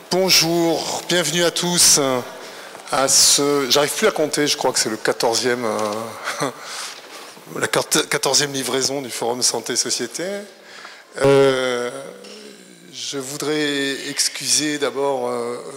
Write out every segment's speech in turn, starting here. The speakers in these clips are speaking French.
Bonjour, bienvenue à tous à ce... J'arrive plus à compter, je crois que c'est le 14e, la 14e livraison du Forum Santé Société. Je voudrais excuser d'abord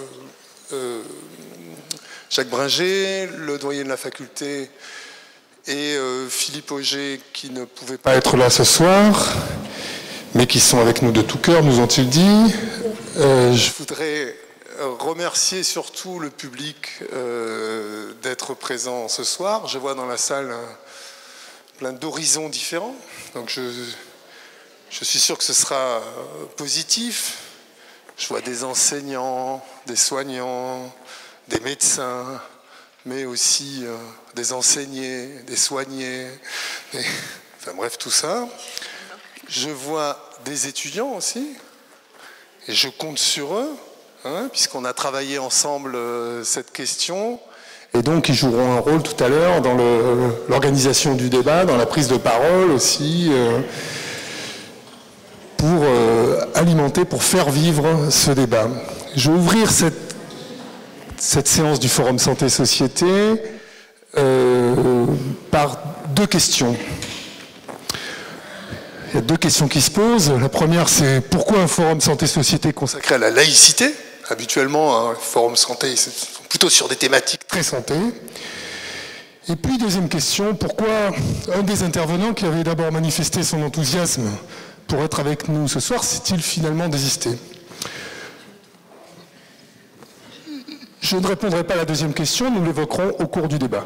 Jacques Bringer, le doyen de la faculté, et Philippe Auger qui ne pouvaient pas être là ce soir, mais qui sont avec nous de tout cœur, nous ont-ils dit. Je voudrais remercier surtout le public d'être présent ce soir. Je vois dans la salle plein d'horizons différents, donc je suis sûr que ce sera positif. Je vois des enseignants, des soignants, des médecins, mais aussi des enseignés, des soignés, enfin bref, tout ça. Je vois des étudiants aussi, et je compte sur eux, puisqu'on a travaillé ensemble cette question. Et donc, ils joueront un rôle tout à l'heure dans l'organisation du débat, dans la prise de parole aussi, pour alimenter, pour faire vivre ce débat. Je vais ouvrir cette séance du Forum Santé Société par deux questions. Il y a deux questions qui se posent. La première, c'est pourquoi un Forum Santé Société consacré à la laïcité? Habituellement, un Forum Santé, c'est plutôt sur des thématiques très santé. Et puis, deuxième question, pourquoi un des intervenants qui avait d'abord manifesté son enthousiasme pour être avec nous ce soir s'est-il finalement désisté? Je ne répondrai pas à la deuxième question, nous l'évoquerons au cours du débat.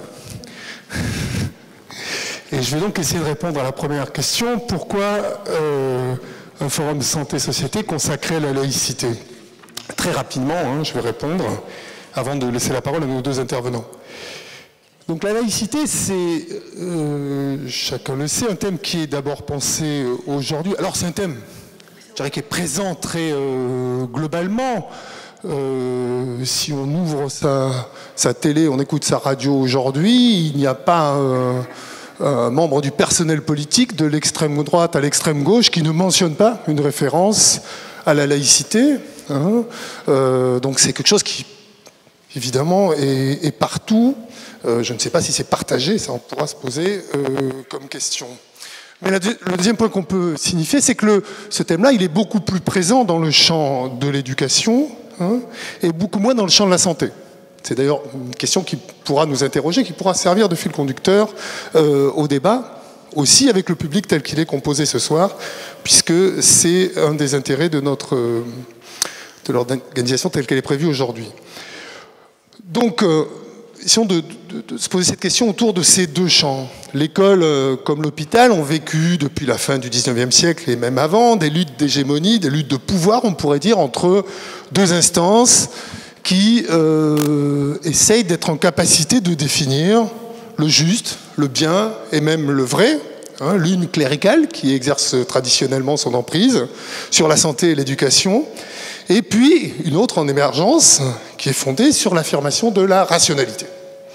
Et je vais donc essayer de répondre à la première question. Pourquoi un forum santé-société consacré à la laïcité? Très rapidement, je vais répondre, avant de laisser la parole à nos deux intervenants. Donc la laïcité, c'est, chacun le sait, un thème qui est d'abord pensé aujourd'hui. Alors c'est un thème, je dirais, qui est présent très globalement. Si on ouvre sa télé, on écoute sa radio aujourd'hui, il n'y a pas un membre du personnel politique de l'extrême droite à l'extrême gauche qui ne mentionne pas une référence à la laïcité. Donc c'est quelque chose qui, évidemment, est partout. Je ne sais pas si c'est partagé, ça on pourra se poser comme question. Mais le deuxième point qu'on peut signifier, c'est que ce thème-là, il est beaucoup plus présent dans le champ de l'éducation et beaucoup moins dans le champ de la santé. C'est d'ailleurs une question qui pourra nous interroger, qui pourra servir de fil conducteur au débat, aussi avec le public tel qu'il est composé ce soir, puisque c'est un des intérêts de l'organisation telle qu'elle est prévue aujourd'hui. Donc, essayons de se poser cette question autour de ces deux champs. L'école comme l'hôpital ont vécu depuis la fin du XIXe siècle et même avant des luttes d'hégémonie, des luttes de pouvoir, on pourrait dire, entre deux instances qui essayent d'être en capacité de définir le juste, le bien et même le vrai. L'une cléricale, qui exerce traditionnellement son emprise sur la santé et l'éducation, et puis une autre en émergence, qui est fondée sur l'affirmation de la rationalité.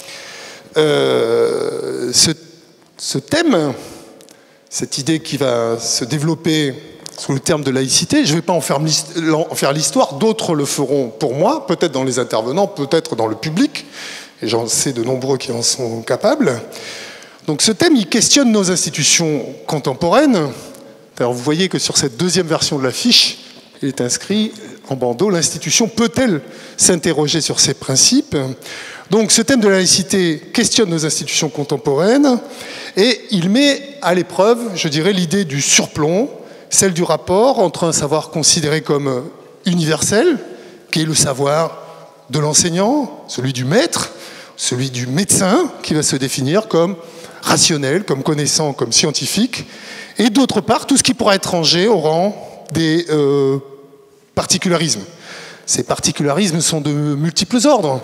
Ce thème, cette idée qui va se développer sous le terme de laïcité, je ne vais pas en faire l'histoire, d'autres le feront pour moi, peut-être dans les intervenants, peut-être dans le public, et j'en sais de nombreux qui en sont capables. Donc ce thème, il questionne nos institutions contemporaines. Alors vous voyez que sur cette deuxième version de l'affiche, il est inscrit en bandeau, l'institution peut-elle s'interroger sur ses principes? Donc ce thème de la laïcité questionne nos institutions contemporaines et il met à l'épreuve, je dirais, l'idée du surplomb, celle du rapport entre un savoir considéré comme universel, qui est le savoir de l'enseignant, celui du maître, celui du médecin, qui va se définir comme rationnel, comme connaissant, comme scientifique, et d'autre part, tout ce qui pourra être rangé au rang des particularismes. Ces particularismes sont de multiples ordres.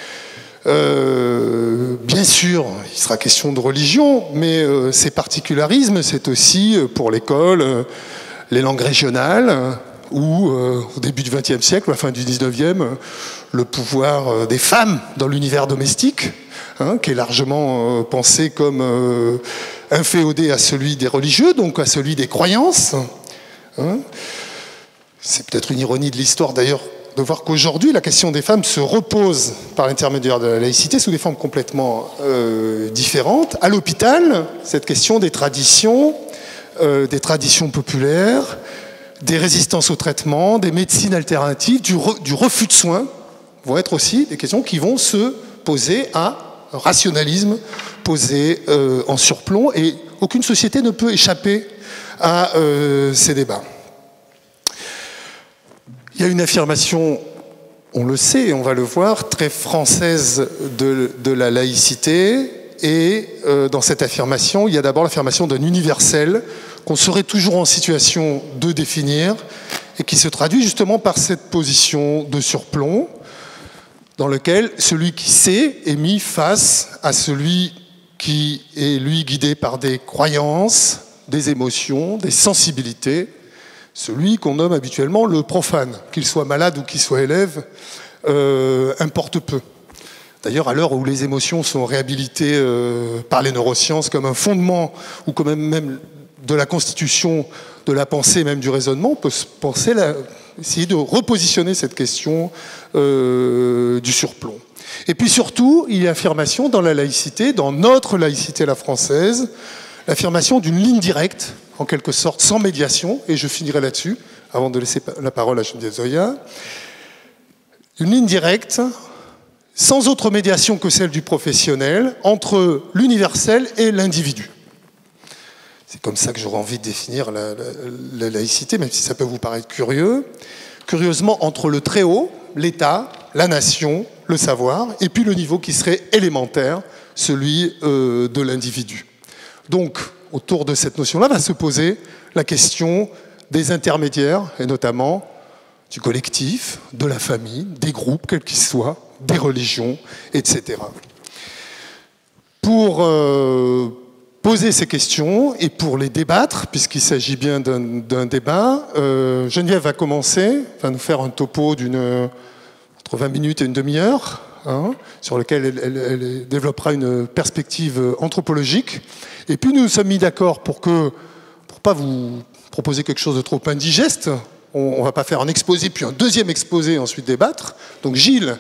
Bien sûr, il sera question de religion, mais ces particularismes, c'est aussi pour l'école les langues régionales, ou au début du XXe siècle, à la fin du XIXe, le pouvoir des femmes dans l'univers domestique, qui est largement pensé comme inféodé à celui des religieux, donc à celui des croyances. C'est peut-être une ironie de l'histoire d'ailleurs de voir qu'aujourd'hui, la question des femmes se repose par l'intermédiaire de la laïcité sous des formes complètement différentes. À l'hôpital, cette question des traditions populaires, des résistances au traitement, des médecines alternatives, du refus de soins, vont être aussi des questions qui vont se poser à un rationalisme posé en surplomb, et aucune société ne peut échapper à ces débats. Il y a une affirmation, on le sait, on va le voir, très française de la laïcité, et dans cette affirmation, il y a d'abord l'affirmation d'un universel qu'on serait toujours en situation de définir, et qui se traduit justement par cette position de surplomb, dans lequel celui qui sait est mis face à celui qui est, lui, guidé par des croyances, des émotions, des sensibilités, celui qu'on nomme habituellement le profane, qu'il soit malade ou qu'il soit élève, importe peu. D'ailleurs, à l'heure où les émotions sont réhabilitées par les neurosciences comme un fondement, ou comme même de la constitution de la pensée, même du raisonnement, on peut essayer de repositionner cette question du surplomb. Et puis surtout, il y a l'affirmation dans la laïcité, dans notre laïcité à la française, l'affirmation d'une ligne directe, en quelque sorte, sans médiation, et je finirai là-dessus, avant de laisser la parole à Geneviève Zoya, une ligne directe, sans autre médiation que celle du professionnel, entre l'universel et l'individu. C'est comme ça que j'aurais envie de définir la laïcité, même si ça peut vous paraître curieux. Curieusement, entre le très haut, l'État, la nation, le savoir, et puis le niveau qui serait élémentaire, celui de l'individu. Donc, autour de cette notion-là, va se poser la question des intermédiaires, et notamment du collectif, de la famille, des groupes, quels qu'ils soient, des religions, etc. Pour poser ces questions et pour les débattre, puisqu'il s'agit bien d'un débat, Geneviève va commencer, va nous faire un topo entre 20 minutes et une demi-heure, sur lequel elle développera une perspective anthropologique. Et puis nous nous sommes mis d'accord pour pas vous proposer quelque chose de trop indigeste, on ne va pas faire un exposé puis un deuxième exposé et ensuite débattre. Donc Gilles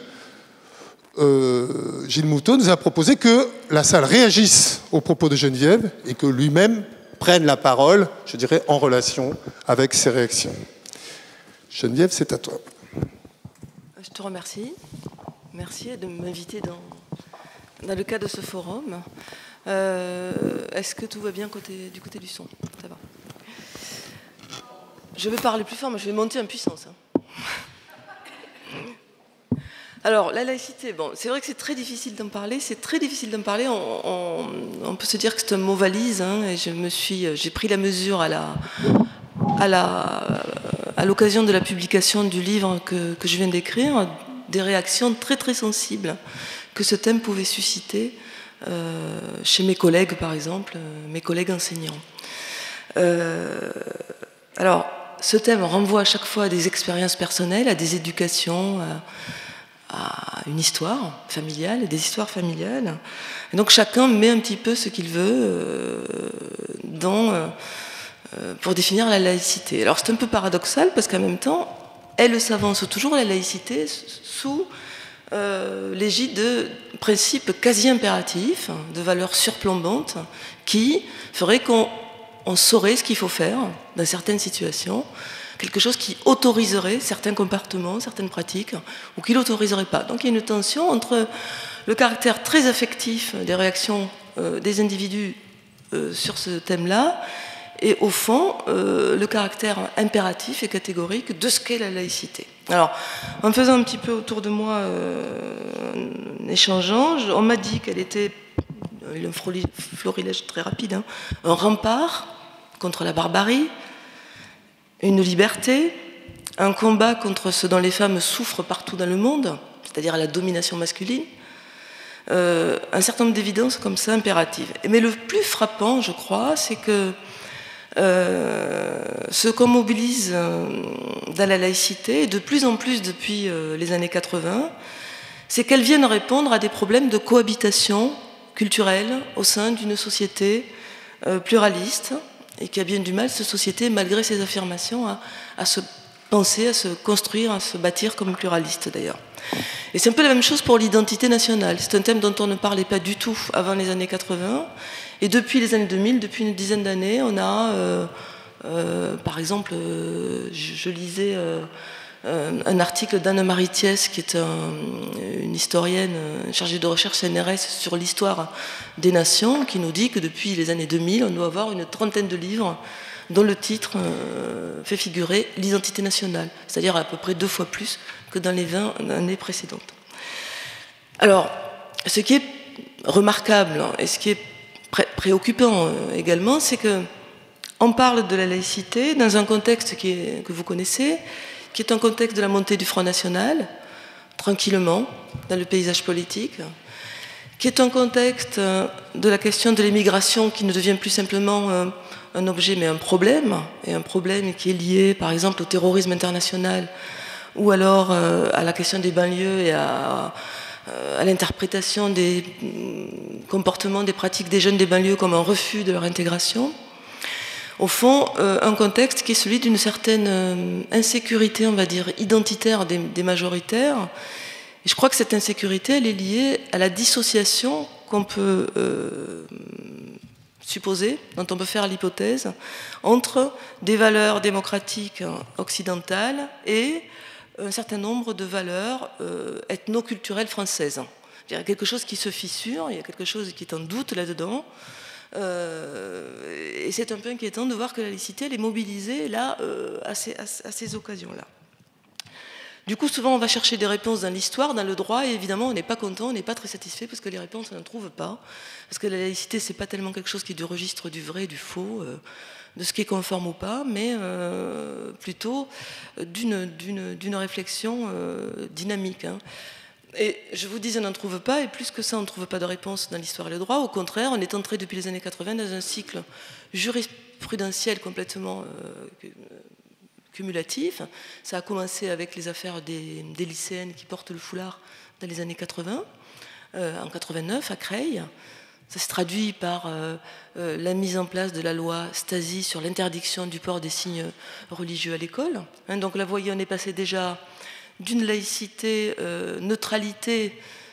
Moutot nous a proposé que la salle réagisse aux propos de Geneviève et que lui-même prenne la parole, je dirais, en relation avec ses réactions. Geneviève, c'est à toi. Je te remercie. Merci de m'inviter dans le cadre de ce forum. Est-ce que tout va bien du côté du son? Ça va. Je vais parler plus fort, mais je vais monter en puissance. Alors, la laïcité, bon, c'est vrai que c'est très difficile d'en parler. C'est très difficile d'en parler. On peut se dire que c'est un mot valise, et j'ai pris la mesure à l'occasion de la publication du livre que je viens d'écrire, des réactions très très sensibles que ce thème pouvait susciter chez mes collègues, par exemple, mes collègues enseignants. Alors, ce thème renvoie à chaque fois à des expériences personnelles, à des éducations, à une histoire familiale, des histoires familiales. Et donc chacun met un petit peu ce qu'il veut pour définir la laïcité. Alors c'est un peu paradoxal parce qu'en même temps, elle s'avance toujours, la laïcité, sous l'égide de principes quasi impératifs, de valeurs surplombantes, qui feraient qu'on saurait ce qu'il faut faire dans certaines situations, quelque chose qui autoriserait certains comportements, certaines pratiques, ou qui ne l'autoriserait pas. Donc il y a une tension entre le caractère très affectif des réactions des individus sur ce thème-là, et au fond, le caractère impératif et catégorique de ce qu'est la laïcité. Alors, en faisant un petit peu autour de moi, en échangeant, on m'a dit qu'elle était, un florilège très rapide, un rempart contre la barbarie, une liberté, un combat contre ce dont les femmes souffrent partout dans le monde, c'est-à-dire la domination masculine, un certain nombre d'évidences comme ça impératives. Mais le plus frappant, je crois, c'est que ce qu'on mobilise dans la laïcité, et de plus en plus depuis les années 80, c'est qu'elles viennent répondre à des problèmes de cohabitation culturelle au sein d'une société pluraliste, et qui a bien du mal, cette société, malgré ses affirmations, à se penser, à se construire, à se bâtir comme pluraliste d'ailleurs. Et c'est un peu la même chose pour l'identité nationale. C'est un thème dont on ne parlait pas du tout avant les années 80. Et depuis les années 2000, depuis une dizaine d'années, on a, par exemple, je lisais un article d'Anne-Marie Thiès, qui est une historienne chargée de recherche CNRS sur l'histoire des nations, qui nous dit que depuis les années 2000, on doit avoir une trentaine de livres dont le titre fait figurer l'identité nationale, c'est-à-dire à peu près 2 fois plus que dans les 20 années précédentes. Alors, ce qui est remarquable et ce qui est préoccupant également, c'est qu'on parle de la laïcité dans un contexte que vous connaissez, qui est un contexte de la montée du Front National, tranquillement, dans le paysage politique, qui est un contexte de la question de l'immigration qui ne devient plus simplement un objet mais un problème, et un problème qui est lié par exemple au terrorisme international ou alors à la question des banlieues et à l'interprétation des comportements, des pratiques des jeunes des banlieues comme un refus de leur intégration. Au fond, un contexte qui est celui d'une certaine insécurité, on va dire, identitaire des majoritaires. Et je crois que cette insécurité, elle est liée à la dissociation qu'on peut supposer, dont on peut faire l'hypothèse, entre des valeurs démocratiques occidentales et un certain nombre de valeurs ethno-culturelles françaises. Il y a quelque chose qui se fissure, il y a quelque chose qui est en doute là-dedans. Et c'est un peu inquiétant de voir que la laïcité, elle est mobilisée là, à ces occasions-là. Du coup, souvent, on va chercher des réponses dans l'histoire, dans le droit, et évidemment, on n'est pas content, on n'est pas très satisfait parce que les réponses, on n'en trouve pas. Parce que la laïcité, c'est pas tellement quelque chose qui est du registre du vrai et du faux, de ce qui est conforme ou pas, mais plutôt d'une réflexion dynamique. Hein. Et je vous dis, on n'en trouve pas, et plus que ça, on ne trouve pas de réponse dans l'histoire et le droit. Au contraire, on est entré depuis les années 80 dans un cycle jurisprudentiel complètement cumulatif. Ça a commencé avec les affaires des lycéennes qui portent le foulard dans les années 80, en 89 à Creil. Ça se traduit par la mise en place de la loi Stasi sur l'interdiction du port des signes religieux à l'école. Hein, donc là, vous voyez, on est passé déjà d'une laïcité, neutralité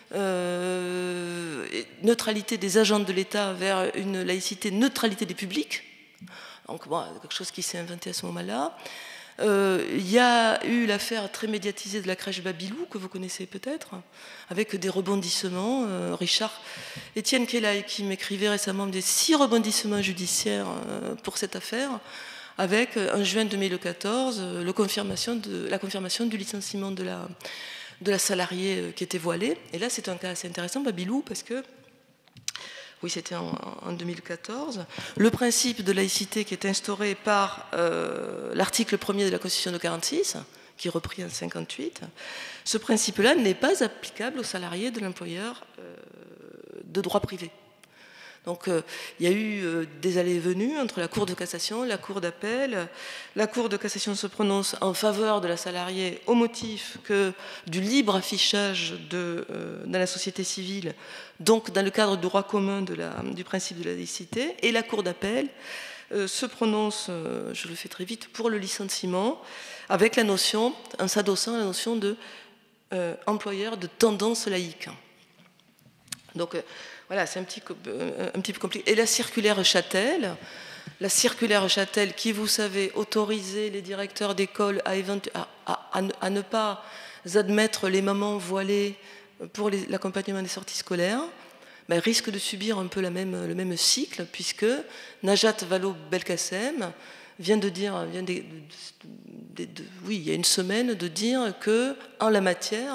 des agents de l'État vers une laïcité, neutralité des publics. Donc bon, quelque chose qui s'est inventé à ce moment-là. Il y a eu l'affaire très médiatisée de la crèche Babilou, que vous connaissez peut-être, avec des rebondissements. Étienne Kellay, qui m'écrivait récemment des 6 rebondissements judiciaires pour cette affaire, avec, en juin 2014, la confirmation du licenciement de la salariée qui était voilée. Et là, c'est un cas assez intéressant, Babilou, parce que, oui, c'était en 2014, le principe de laïcité qui est instauré par l'article 1er de la Constitution de 1946, qui est repris en 1958, ce principe-là n'est pas applicable aux salariés de l'employeur de droit privé. Donc il y a eu des allées et venues entre la Cour de cassation, la Cour d'appel. La Cour de cassation se prononce en faveur de la salariée au motif que du libre affichage dans la société civile, donc dans le cadre du droit commun du principe de la laïcité, et la Cour d'appel se prononce, je le fais très vite, pour le licenciement, avec la notion, en s'adossant à la notion de employeur de tendance laïque. Donc voilà, c'est un petit peu compliqué. Et la circulaire Châtel, qui, vous savez, autorisait les directeurs d'école à ne pas admettre les mamans voilées pour l'accompagnement des sorties scolaires, ben, risque de subir un peu le même cycle, puisque Najat Vallaud-Belkacem vient de dire, oui, il y a une semaine, de dire que en la matière,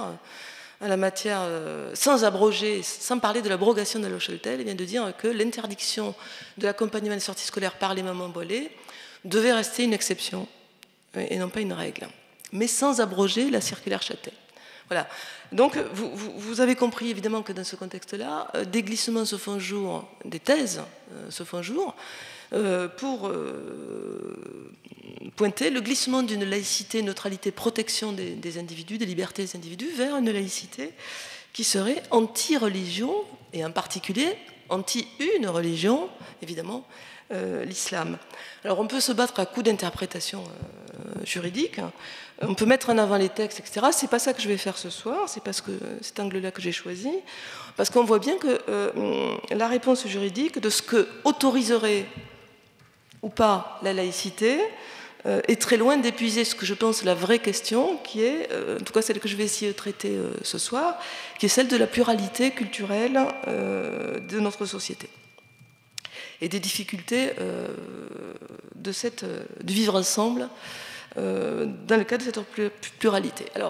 sans abroger, sans parler de l'abrogation de la loi Châtel, il vient de dire que l'interdiction de l'accompagnement des sorties scolaires par les mamans voilées devait rester une exception et non pas une règle, mais sans abroger la circulaire Châtel. Voilà. Donc vous avez compris évidemment que dans ce contexte-là, des glissements se font jour, des thèses se font jour pour pointer le glissement d'une laïcité, neutralité, protection des individus, des libertés des individus, vers une laïcité qui serait anti-religion, et en particulier anti-une religion, évidemment, l'islam. Alors on peut se battre à coups d'interprétation juridique. On peut mettre en avant les textes, etc. C'est pas ça que je vais faire ce soir, c'est parce que cet angle-là que j'ai choisi, parce qu'on voit bien que la réponse juridique de ce que autoriserait ou pas la laïcité est très loin d'épuiser ce que je pense la vraie question, qui est, en tout cas celle que je vais essayer de traiter ce soir, qui est celle de la pluralité culturelle de notre société et des difficultés de vivre ensemble dans le cadre de cette pluralité. Alors,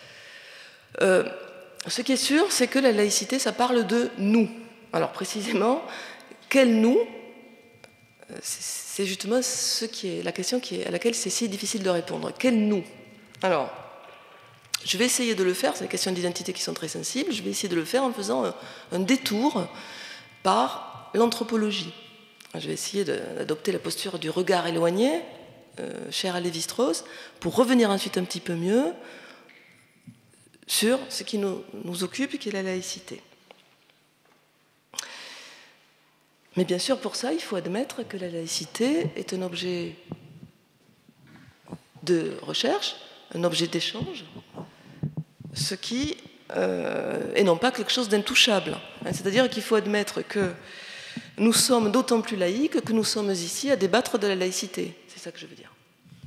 ce qui est sûr, c'est que la laïcité, ça parle de nous. Alors précisément, quel nous? C'est justement la question à laquelle c'est si difficile de répondre. Quel nous? Alors, je vais essayer de le faire, c'est des questions d'identité qui sont très sensibles, je vais essayer de le faire en faisant un détour par l'anthropologie. Je vais essayer d'adopter la posture du regard éloigné, chère à Lévi-Strauss, pour revenir ensuite un petit peu mieux sur ce qui nous occupe, qui est la laïcité. Mais bien sûr, pour ça, il faut admettre que la laïcité est un objet de recherche, un objet d'échange, ce qui est non pas quelque chose d'intouchable. C'est-à-dire qu'il faut admettre que nous sommes d'autant plus laïques que nous sommes ici à débattre de la laïcité. C'est ça que je veux dire.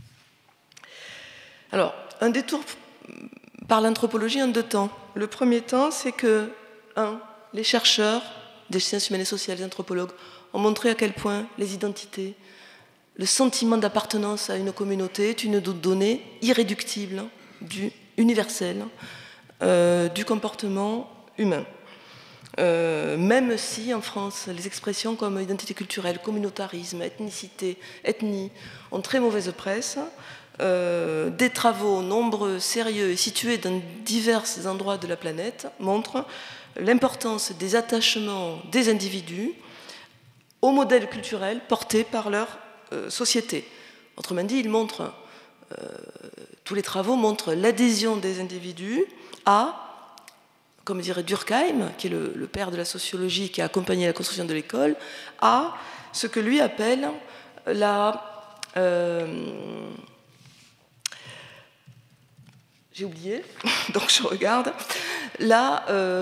Alors, un détour par l'anthropologie en deux temps. Le premier temps, c'est que, les chercheurs des sciences humaines et sociales, les anthropologues, ont montré à quel point les identités, le sentiment d'appartenance à une communauté est une donnée irréductible, universelle, du comportement humain. Même si en France, les expressions comme identité culturelle, communautarisme, ethnicité, ethnie ont très mauvaise presse, des travaux nombreux, sérieux et situés dans divers endroits de la planète montrent l'importance des attachements des individus au modèle culturel porté par leur société. Autrement dit, tous les travaux montrent l'adhésion des individus à, comme dirait Durkheim, qui est le père de la sociologie qui a accompagné la construction de l'école, à ce que lui appelle j'ai oublié, donc je regarde, la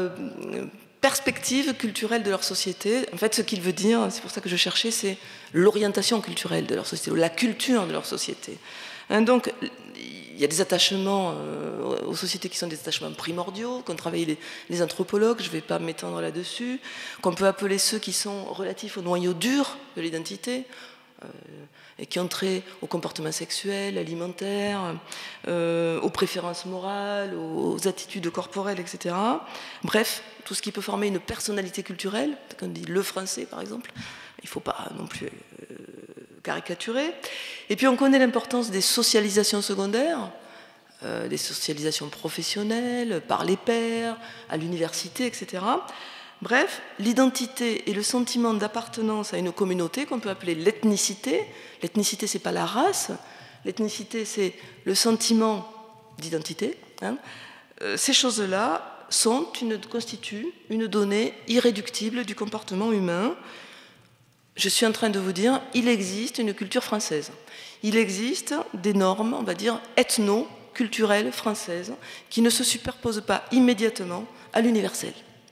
perspective culturelle de leur société. En fait, ce qu'il veut dire, c'est pour ça que je cherchais, c'est l'orientation culturelle de leur société, la culture de leur société. Donc, il y a des attachements aux sociétés qui sont des attachements primordiaux, qu'ont travaillé les anthropologues, je ne vais pas m'étendre là-dessus, qu'on peut appeler ceux qui sont relatifs au noyau dur de l'identité, et qui ont trait au comportement sexuel, alimentaire, aux préférences morales, aux attitudes corporelles, etc. Bref, tout ce qui peut former une personnalité culturelle, comme dit le français par exemple, il ne faut pas non plus caricaturer. Et puis on connaît l'importance des socialisations secondaires, des socialisations professionnelles, par les pairs, à l'université, etc. Bref, l'identité et le sentiment d'appartenance à une communauté qu'on peut appeler l'ethnicité. L'ethnicité, ce n'est pas la race. L'ethnicité, c'est le sentiment d'identité. Ces choses-là constituent une donnée irréductible du comportement humain. Je suis en train de vous dire, il existe une culture française. Il existe des normes, on va dire, ethno-culturelles françaises qui ne se superposent pas immédiatement à l'universel.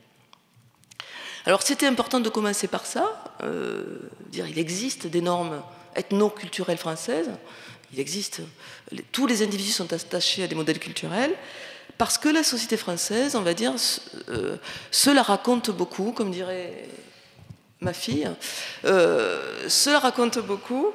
Alors c'était important de commencer par ça, il existe des normes ethno-culturelles françaises, tous les individus sont attachés à des modèles culturels, parce que la société française, on va dire, se la raconte beaucoup, comme dirait ma fille, se la raconte beaucoup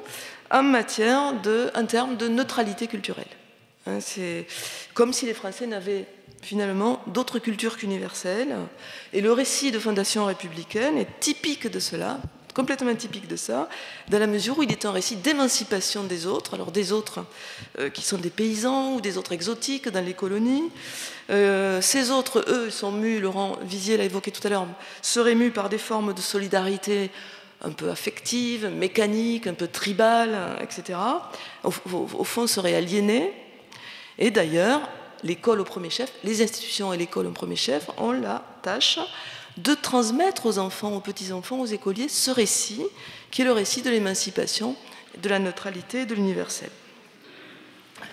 en termes de neutralité culturelle. C'est comme si les Français n'avaient finalement d'autres cultures qu'universelles. Et le récit de fondation républicaine est typique de cela, complètement typique de ça, dans la mesure où il est un récit d'émancipation des autres, alors des autres qui sont des paysans ou des autres exotiques dans les colonies. Ces autres, eux, sont mus, Laurent Visier l'a évoqué tout à l'heure, seraient mus par des formes de solidarité un peu affectives, mécaniques, un peu tribales, etc. Au fond, seraient aliénés. Et d'ailleurs, l'école au premier chef, les institutions et l'école au premier chef ont la tâche de transmettre aux enfants, aux petits-enfants, aux écoliers, ce récit, qui est le récit de l'émancipation, de la neutralité et de l'universel.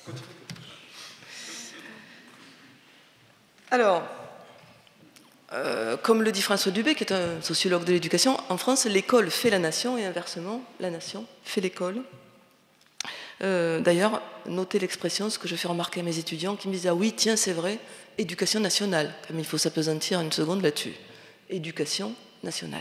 Alors, comme le dit François Dubé, qui est un sociologue de l'éducation, en France, l'école fait la nation et inversement, la nation fait l'école. D'ailleurs, notez l'expression, ce que je fais remarquer à mes étudiants qui me disent « Ah oui, tiens, c'est vrai, éducation nationale », comme il faut s'apesantir une seconde là-dessus. Éducation nationale.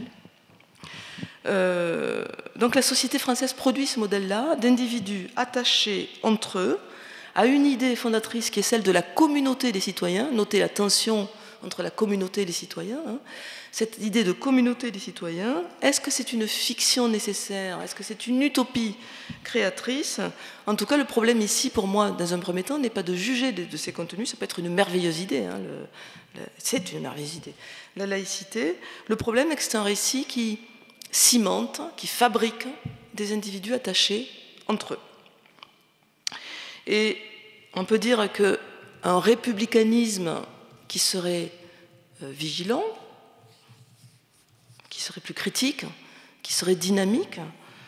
Donc la société française produit ce modèle-là d'individus attachés entre eux à une idée fondatrice qui est celle de la communauté des citoyens. Notez la tension entre la communauté et les citoyens. Hein. Cette idée de communauté des citoyens, est-ce que c'est une fiction nécessaire? Est-ce que c'est une utopie créatrice? En tout cas, le problème ici, pour moi, dans un premier temps, n'est pas de juger de ces contenus. Ça peut être une merveilleuse idée. Hein, c'est une merveilleuse idée. La laïcité, le problème est que c'est un récit qui cimente, qui fabrique des individus attachés entre eux. Et on peut dire qu'un républicanisme qui serait vigilant, qui serait plus critique, qui serait dynamique,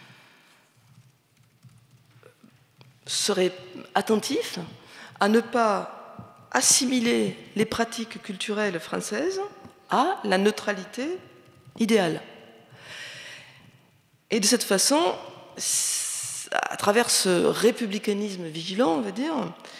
serait attentif à ne pas assimiler les pratiques culturelles françaises à la neutralité idéale. Et de cette façon, à travers ce républicanisme vigilant, on va dire,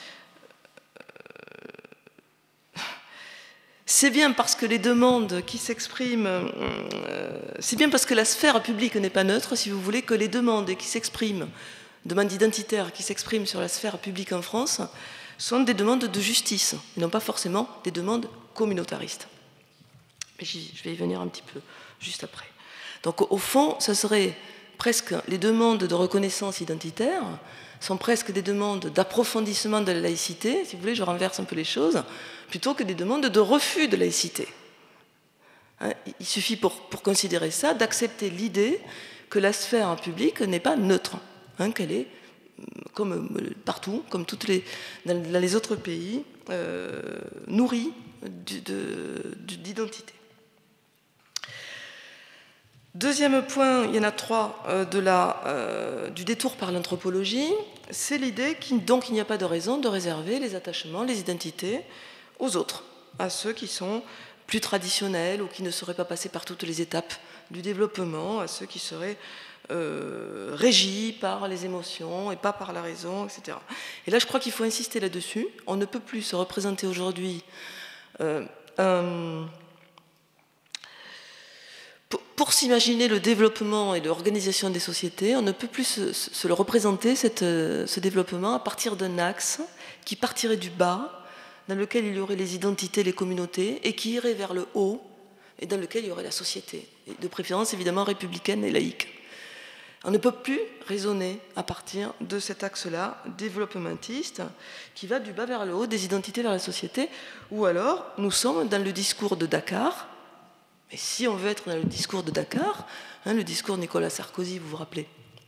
c'est bien parce que les demandes qui s'expriment, c'est bien parce que la sphère publique n'est pas neutre, si vous voulez, que les demandes qui s'expriment, demandes identitaires qui s'expriment sur la sphère publique en France, sont des demandes de justice, et non pas forcément des demandes communautaristes. Je vais y venir un petit peu juste après. Donc au fond, ça serait presque les demandes de reconnaissance identitaire sont presque des demandes d'approfondissement de la laïcité, si vous voulez, je renverse un peu les choses, plutôt que des demandes de refus de laïcité. Hein, il suffit pour considérer ça d'accepter l'idée que la sphère publique n'est pas neutre, hein, qu'elle est, comme partout, comme dans les autres pays, nourrie d'identité. Deuxième point, il y en a trois, du détour par l'anthropologie, c'est l'idée donc il n'y a pas de raison de réserver les attachements, les identités aux autres, à ceux qui sont plus traditionnels ou qui ne seraient pas passés par toutes les étapes du développement, à ceux qui seraient régis par les émotions et pas par la raison, etc. Et là, je crois qu'il faut insister là-dessus. On ne peut plus se représenter aujourd'hui pour s'imaginer le développement et l'organisation des sociétés, on ne peut plus se le représenter, ce développement, à partir d'un axe qui partirait du bas, dans lequel il y aurait les identités, les communautés, et qui irait vers le haut, et dans lequel il y aurait la société, et de préférence évidemment républicaine et laïque. On ne peut plus raisonner à partir de cet axe-là, développementiste, qui va du bas vers le haut, des identités vers la société, ou alors nous sommes dans le discours de Dakar. Et si on veut être dans le discours de Dakar, hein, le discours de Nicolas Sarkozy, vous vous rappelez,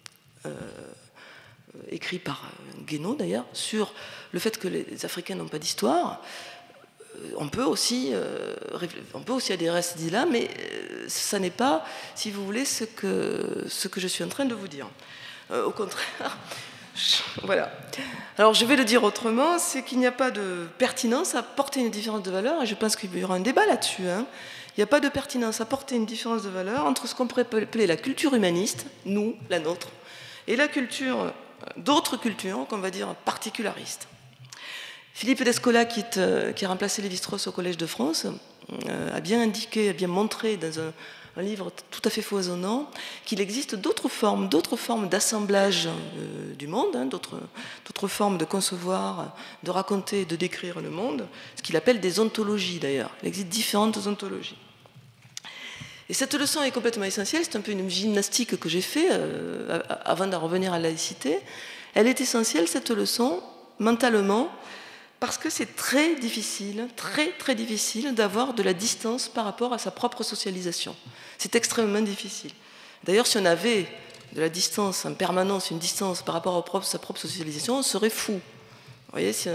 écrit par Guénaud d'ailleurs, sur le fait que les Africains n'ont pas d'histoire, on peut aussi adhérer à cette idée-là, mais ça n'est pas, si vous voulez, ce que je suis en train de vous dire. Au contraire, voilà. Alors je vais le dire autrement, c'est qu'il n'y a pas de pertinence à porter une différence de valeur, et je pense qu'il y aura un débat là-dessus, hein. Il n'y a pas de pertinence à porter une différence de valeur entre ce qu'on pourrait appeler la culture humaniste, nous, la nôtre, et la culture d'autres cultures, qu'on va dire particularistes. Philippe d'Escola, qui a remplacé Lévi-Strauss au Collège de France, a bien indiqué, a bien montré dans un livre tout à fait foisonnant qu'il existe d'autres formes d'assemblage du monde, hein, d'autres formes de concevoir, de raconter, de décrire le monde, ce qu'il appelle des ontologies d'ailleurs. Il existe différentes ontologies. Et cette leçon est complètement essentielle, c'est un peu une gymnastique que j'ai fait avant d'en revenir à la laïcité. Elle est essentielle, cette leçon, mentalement, parce que c'est très difficile d'avoir de la distance par rapport à sa propre socialisation. C'est extrêmement difficile. D'ailleurs, si on avait de la distance en permanence, une distance par rapport à sa propre socialisation, on serait fou. Vous voyez, si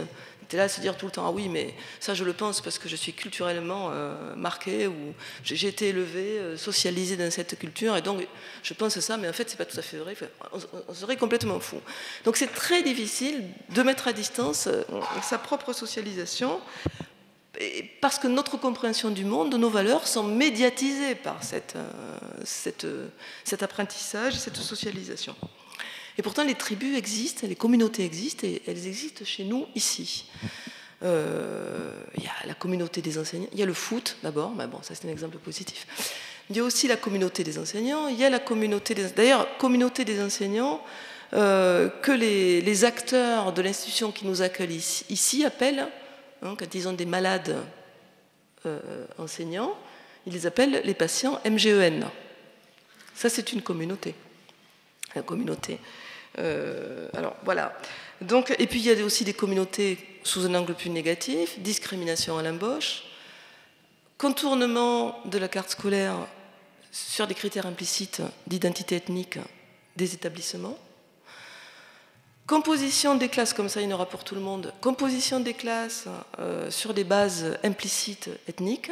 était là à se dire tout le temps, ah oui, mais ça je le pense parce que je suis culturellement marqué, ou j'ai été élevé, socialisé dans cette culture, et donc je pense ça, mais en fait c'est pas tout à fait vrai, on serait complètement fou. Donc c'est très difficile de mettre à distance sa propre socialisation, parce que notre compréhension du monde, de nos valeurs, sont médiatisées par cet apprentissage, cette socialisation. Et pourtant, les tribus existent, les communautés existent, et elles existent chez nous, ici. Il y a la communauté des enseignants, il y a le foot, d'abord, mais bon, ça c'est un exemple positif. Il y a aussi la communauté des enseignants, il y a la communauté des... D'ailleurs, communauté des enseignants, que les acteurs de l'institution qui nous accueillent ici appellent, quand ils ont des malades enseignants, ils les appellent les patients MGEN. Ça, c'est une communauté. La communauté. Alors, voilà. Donc, et puis, il y a aussi des communautés sous un angle plus négatif, discrimination à l'embauche, contournement de la carte scolaire sur des critères implicites d'identité ethnique des établissements, composition des classes, comme ça il y en aura pour tout le monde, composition des classes sur des bases implicites ethniques,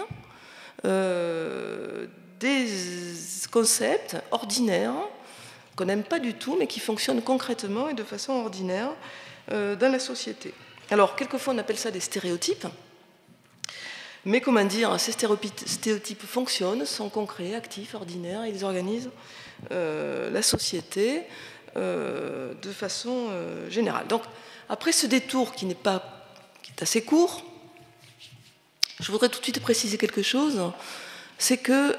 des concepts ordinaires qu'on n'aime pas du tout, mais qui fonctionnent concrètement et de façon ordinaire dans la société. Alors, quelquefois on appelle ça des stéréotypes, mais comment dire, ces stéréotypes fonctionnent, sont concrets, actifs, ordinaires, et ils organisent la société de façon générale. Donc, après ce détour qui est assez court, je voudrais tout de suite préciser quelque chose, c'est que,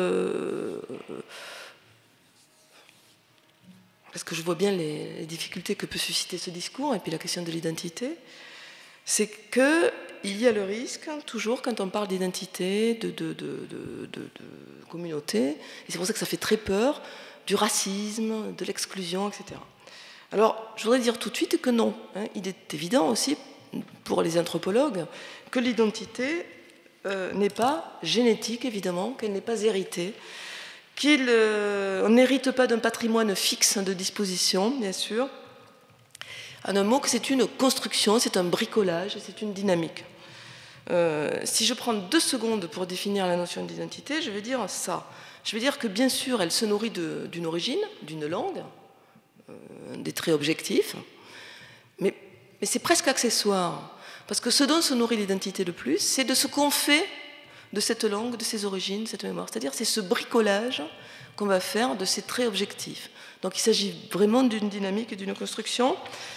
parce que je vois bien les difficultés que peut susciter ce discours, et puis la question de l'identité, c'est qu'il y a le risque, toujours, quand on parle d'identité, de communauté, et c'est pour ça que ça fait très peur, du racisme, de l'exclusion, etc. Alors, je voudrais dire tout de suite que non. Il est évident aussi, pour les anthropologues, que l'identité n'est pas génétique, évidemment, qu'elle n'est pas héritée, qu'on n'hérite pas d'un patrimoine fixe de disposition, bien sûr. En un mot, que c'est une construction, c'est un bricolage, c'est une dynamique. Si je prends 2 secondes pour définir la notion d'identité, je vais dire ça. Je vais dire que bien sûr, elle se nourrit d'une origine, d'une langue, des traits objectifs, mais c'est presque accessoire. Parce que ce dont se nourrit l'identité le plus, c'est de ce qu'on fait de cette langue, de ses origines, de cette mémoire. C'est-à-dire, c'est ce bricolage qu'on va faire de ces traits objectifs. Donc il s'agit vraiment d'une dynamique et d'une construction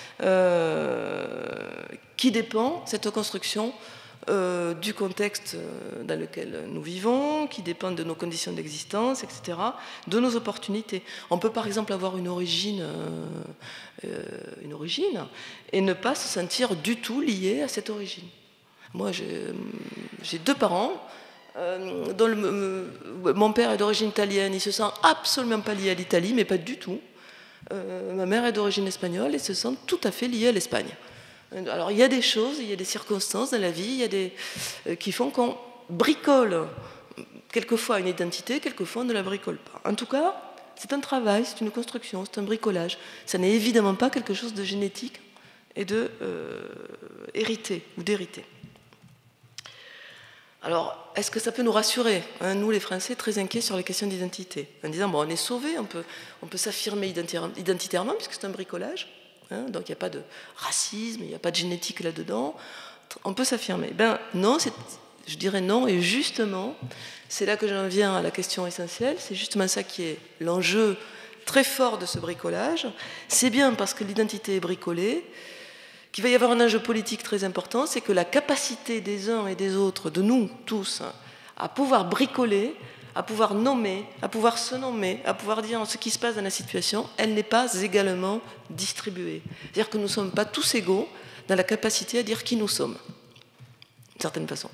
qui dépend, cette construction, du contexte dans lequel nous vivons, qui dépend de nos conditions d'existence, etc., de nos opportunités. On peut par exemple avoir une origine et ne pas se sentir du tout lié à cette origine. Moi, j'ai 2 parents dont mon père est d'origine italienne, il se sent absolument pas lié à l'Italie, mais pas du tout. Ma mère est d'origine espagnole et se sent tout à fait liée à l'Espagne. Alors il y a des choses, il y a des circonstances dans la vie, qui font qu'on bricole quelquefois une identité, quelquefois on ne la bricole pas. En tout cas, c'est un travail, c'est une construction, c'est un bricolage. Ça n'est évidemment pas quelque chose de génétique et de hérité ou d'hérité. Alors, est-ce que ça peut nous rassurer, nous les Français, très inquiets sur les questions d'identité, en disant, bon, on est sauvés, on peut s'affirmer identitairement, puisque c'est un bricolage, donc il n'y a pas de racisme, il n'y a pas de génétique là-dedans, on peut s'affirmer. Ben non, je dirais non, et justement, c'est là que j'en viens à la question essentielle, c'est justement ça qui est l'enjeu très fort de ce bricolage. C'est bien parce que l'identité est bricolée qu'il va y avoir un enjeu politique très important, c'est que la capacité des uns et des autres, de nous tous, à pouvoir bricoler, à pouvoir nommer, à pouvoir se nommer, à pouvoir dire ce qui se passe dans la situation, elle n'est pas également distribuée. C'est-à-dire que nous ne sommes pas tous égaux dans la capacité à dire qui nous sommes, d'une certaine façon.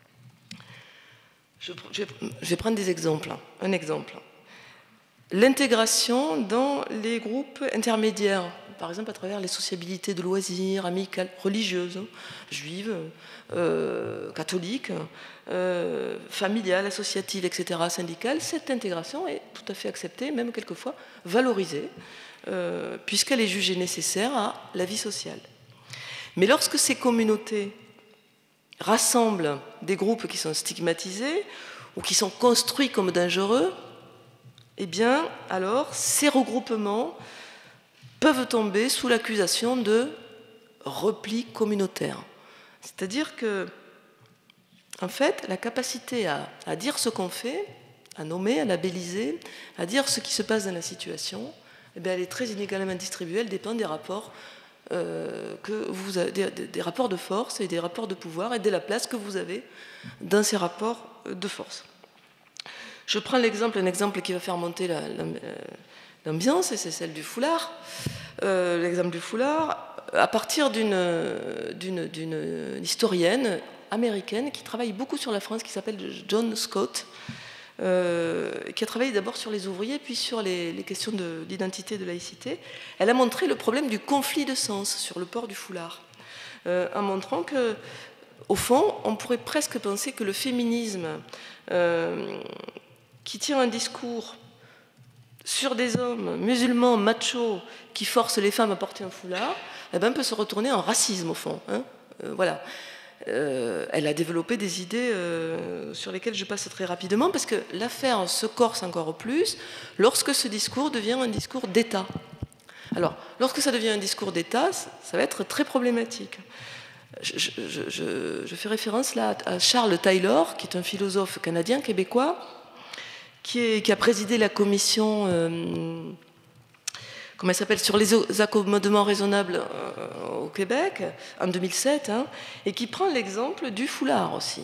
Je vais prendre des exemples. Un exemple. L'intégration dans les groupes intermédiaires, par exemple à travers les sociabilités de loisirs, amicales, religieuses, juives, catholiques, familiales, associatives, etc., syndicales, cette intégration est tout à fait acceptée, même quelquefois valorisée, puisqu'elle est jugée nécessaire à la vie sociale. Mais lorsque ces communautés rassemblent des groupes qui sont stigmatisés ou qui sont construits comme dangereux, eh bien, alors, ces regroupements peuvent tomber sous l'accusation de repli communautaire. C'est-à-dire que, en fait, la capacité à dire ce qu'on fait, à nommer, à labelliser, à dire ce qui se passe dans la situation, eh bien, elle est très inégalement distribuée, elle dépend des rapports des rapports de force et des rapports de pouvoir et de la place que vous avez dans ces rapports de force. Je prends un exemple qui va faire monter l'ambiance, et c'est celle du foulard. L'exemple du foulard, à partir d'une historienne américaine qui travaille beaucoup sur la France, qui s'appelle John Scott, qui a travaillé d'abord sur les ouvriers, puis sur les questions d'identité et de laïcité. Elle a montré le problème du conflit de sens sur le port du foulard, en montrant que, au fond, on pourrait presque penser que le féminisme qui tient un discours sur des hommes musulmans, machos, qui forcent les femmes à porter un foulard, eh ben, peut se retourner en racisme, au fond. Hein. Voilà. Elle a développé des idées sur lesquelles je passe très rapidement, parce que l'affaire se corse encore plus lorsque ce discours devient un discours d'État. Alors, lorsque ça devient un discours d'État, ça va être très problématique. Je fais référence là à Charles Taylor, qui est un philosophe canadien, québécois, qui a présidé la commission comment elle s'appelle, sur les accommodements raisonnables au Québec, en 2007, hein, et qui prend l'exemple du foulard aussi,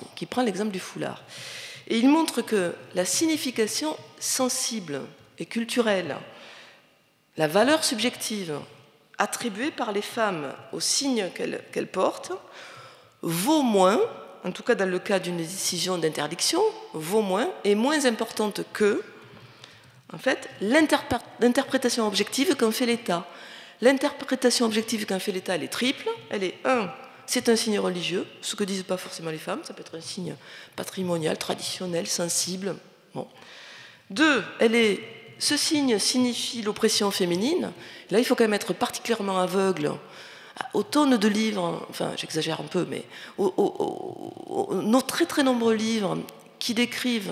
Et il montre que la signification sensible et culturelle, la valeur subjective attribuée par les femmes aux signes qu'elles portent, vaut moins, en tout cas dans le cas d'une décision d'interdiction, vaut moins, est moins importante que, en fait, l'interprétation objective qu'en fait l'État. L'interprétation objective qu'en fait l'État, elle est triple. Elle est, c'est un signe religieux, ce que disent pas forcément les femmes, ça peut être un signe patrimonial, traditionnel, sensible. Bon. 2, ce signe signifie l'oppression féminine. Là, il faut quand même être particulièrement aveugle aux tonnes de livres, enfin j'exagère un peu, mais aux très très nombreux livres qui décrivent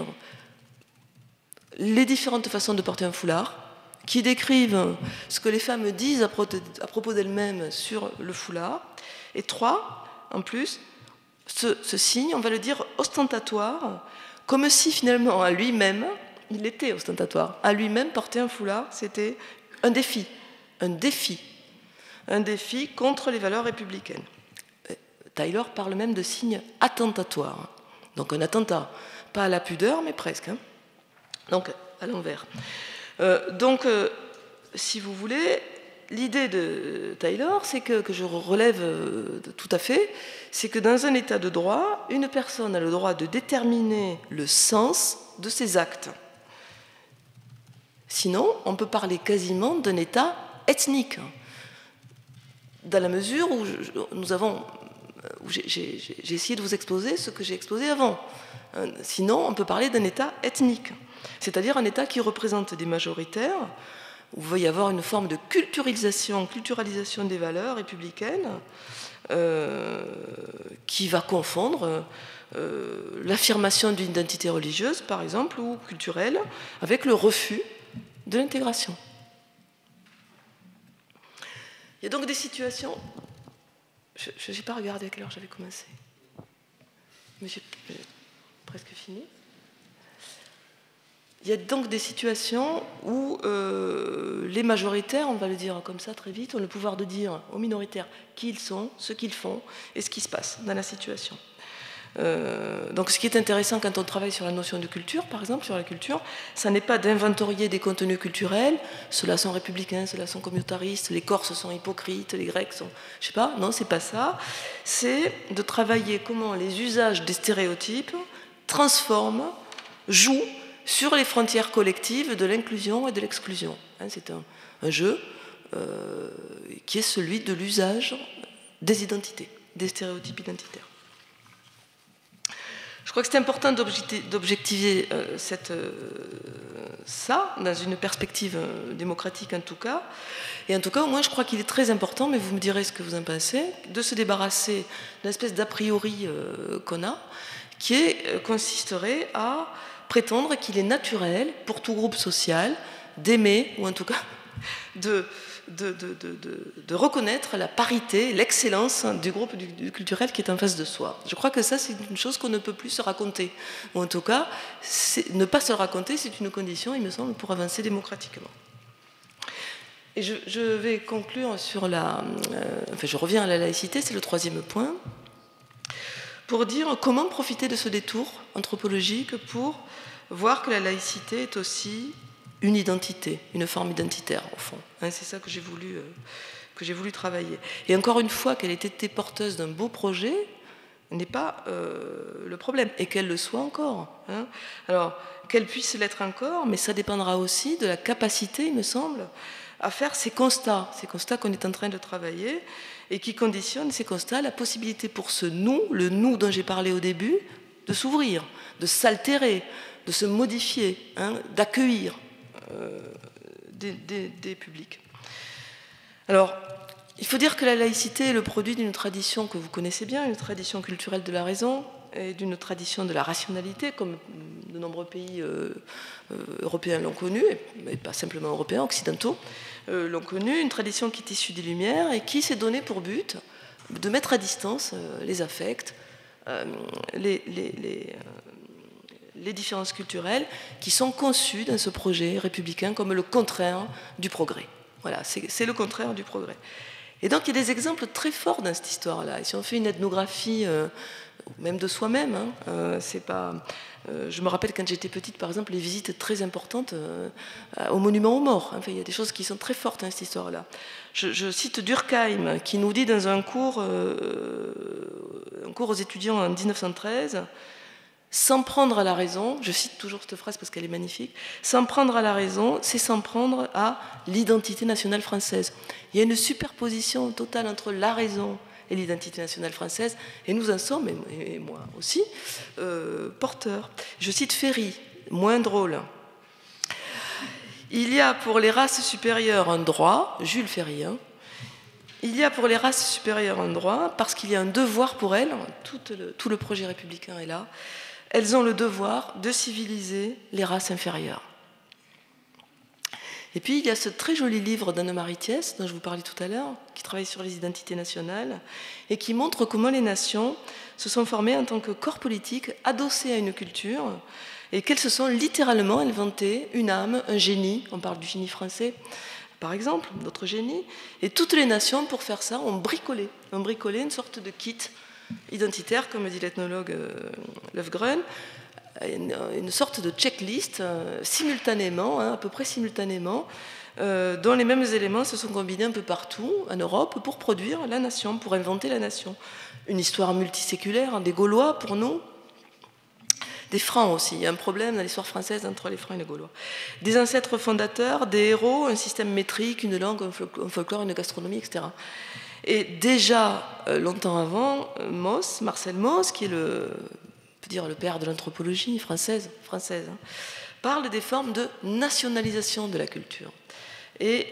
les différentes façons de porter un foulard, qui décrivent ce que les femmes disent à propos d'elles-mêmes sur le foulard. Et 3, en plus, ce signe, on va le dire ostentatoire, comme si finalement à lui-même, il était ostentatoire. À lui-même, porter un foulard, c'était un défi. Un défi contre les valeurs républicaines. Taylor parle même de signe attentatoire. Donc un attentat, pas à la pudeur, mais presque. Hein. Donc à l'envers. Si vous voulez, l'idée de Taylor, c'est que je relève tout à fait, c'est que dans un état de droit, une personne a le droit de déterminer le sens de ses actes. Sinon, on peut parler quasiment d'un état ethnique, dans la mesure où j'ai essayé de vous exposer ce que j'ai exposé avant. Sinon, on peut parler d'un état ethnique, c'est-à-dire un état qui représente des majoritaires, où il va y avoir une forme de culturalisation des valeurs républicaines, qui va confondre l'affirmation d'une identité religieuse, par exemple, ou culturelle, avec le refus de l'intégration. Il y a donc des situations... Je n'ai pas regardé à quelle heure j'avais commencé. Mais j'ai presque fini. Il y a donc des situations où les majoritaires, on va le dire comme ça très vite, ont le pouvoir de dire aux minoritaires qui ils sont, ce qu'ils font et ce qui se passe dans la situation. Donc ce qui est intéressant quand on travaille sur la notion de culture, par exemple, sur la culture, ça n'est pas d'inventorier des contenus culturels, ceux-là sont républicains, ceux-là sont communautaristes, les Corses sont hypocrites, les Grecs sont... Je sais pas, non, c'est pas ça. C'est de travailler comment les usages des stéréotypes transforment, jouent sur les frontières collectives de l'inclusion et de l'exclusion. C'est un jeu qui est celui de l'usage des identités, des stéréotypes identitaires. Je crois que c'est important d'objectiver ça, dans une perspective démocratique en tout cas. Et en tout cas, moi, je crois qu'il est très important, mais vous me direz ce que vous en pensez, de se débarrasser d'une espèce d'a priori qu'on a, qui consisterait à prétendre qu'il est naturel pour tout groupe social d'aimer, ou en tout cas de reconnaître la parité, l'excellence du groupe du culturel qui est en face de soi. Je crois que ça, c'est une chose qu'on ne peut plus se raconter. Ou en tout cas, ne pas se le raconter, c'est une condition, il me semble, pour avancer démocratiquement. Et je vais conclure sur enfin, je reviens à la laïcité, c'est le troisième point, pour dire comment profiter de ce détour anthropologique pour voir que la laïcité est aussi une identité, une forme identitaire, au fond. Hein, c'est ça que j'ai voulu travailler. Et encore une fois, qu'elle ait été porteuse d'un beau projet n'est pas le problème, et qu'elle le soit encore. Hein. Alors, qu'elle puisse l'être encore, mais ça dépendra aussi de la capacité, il me semble, à faire ces constats qu'on est en train de travailler, et qui conditionnent ces constats la possibilité pour ce nous, le nous dont j'ai parlé au début, de s'ouvrir, de s'altérer, de se modifier, hein, d'accueillir des publics. Alors, il faut dire que la laïcité est le produit d'une tradition que vous connaissez bien, une tradition culturelle de la raison et d'une tradition de la rationalité, comme de nombreux pays européens l'ont connu, mais pas simplement européens, occidentaux l'ont connu, une tradition qui est issue des Lumières et qui s'est donnée pour but de mettre à distance les affects, les différences culturelles qui sont conçues dans ce projet républicain comme le contraire du progrès. Voilà, c'est le contraire du progrès. Et donc il y a des exemples très forts dans cette histoire-là. Et si on fait une ethnographie, même de soi-même, hein, c'est pas. Je me rappelle quand j'étais petite, par exemple, les visites très importantes au monument aux morts. Enfin, il y a des choses qui sont très fortes dans cette histoire-là. Je cite Durkheim qui nous dit dans un cours aux étudiants en 1913. S'en prendre à la raison, je cite toujours cette phrase parce qu'elle est magnifique, s'en prendre à la raison, c'est s'en prendre à l'identité nationale française. Il y a une superposition totale entre la raison et l'identité nationale française, et nous en sommes, et moi aussi, porteurs. Je cite Ferry, moins drôle. Il y a pour les races supérieures un droit, Jules Ferry, hein, il y a pour les races supérieures un droit, parce qu'il y a un devoir pour elles, tout le projet républicain est là, elles ont le devoir de civiliser les races inférieures. Et puis il y a ce très joli livre d'Anne-Marie Thiès, dont je vous parlais tout à l'heure, qui travaille sur les identités nationales, et qui montre comment les nations se sont formées en tant que corps politique adossés à une culture, et qu'elles se sont littéralement inventées une âme, un génie, on parle du génie français, par exemple, d'autres génies, et toutes les nations, pour faire ça, ont bricolé une sorte de kit identitaire, comme dit l'ethnologue Löfgren, une sorte de checklist simultanément, hein, à peu près simultanément, dont les mêmes éléments se sont combinés un peu partout en Europe pour produire la nation, pour inventer la nation. Une histoire multiséculaire, hein, des Gaulois pour nous, des Francs aussi. Il y a un problème dans l'histoire française entre les Francs et les Gaulois. Des ancêtres fondateurs, des héros, un système métrique, une langue, un folklore, une gastronomie, etc. Et déjà, longtemps avant, Marcel Mauss, qui est le père de l'anthropologie française hein, parle des formes de nationalisation de la culture. Et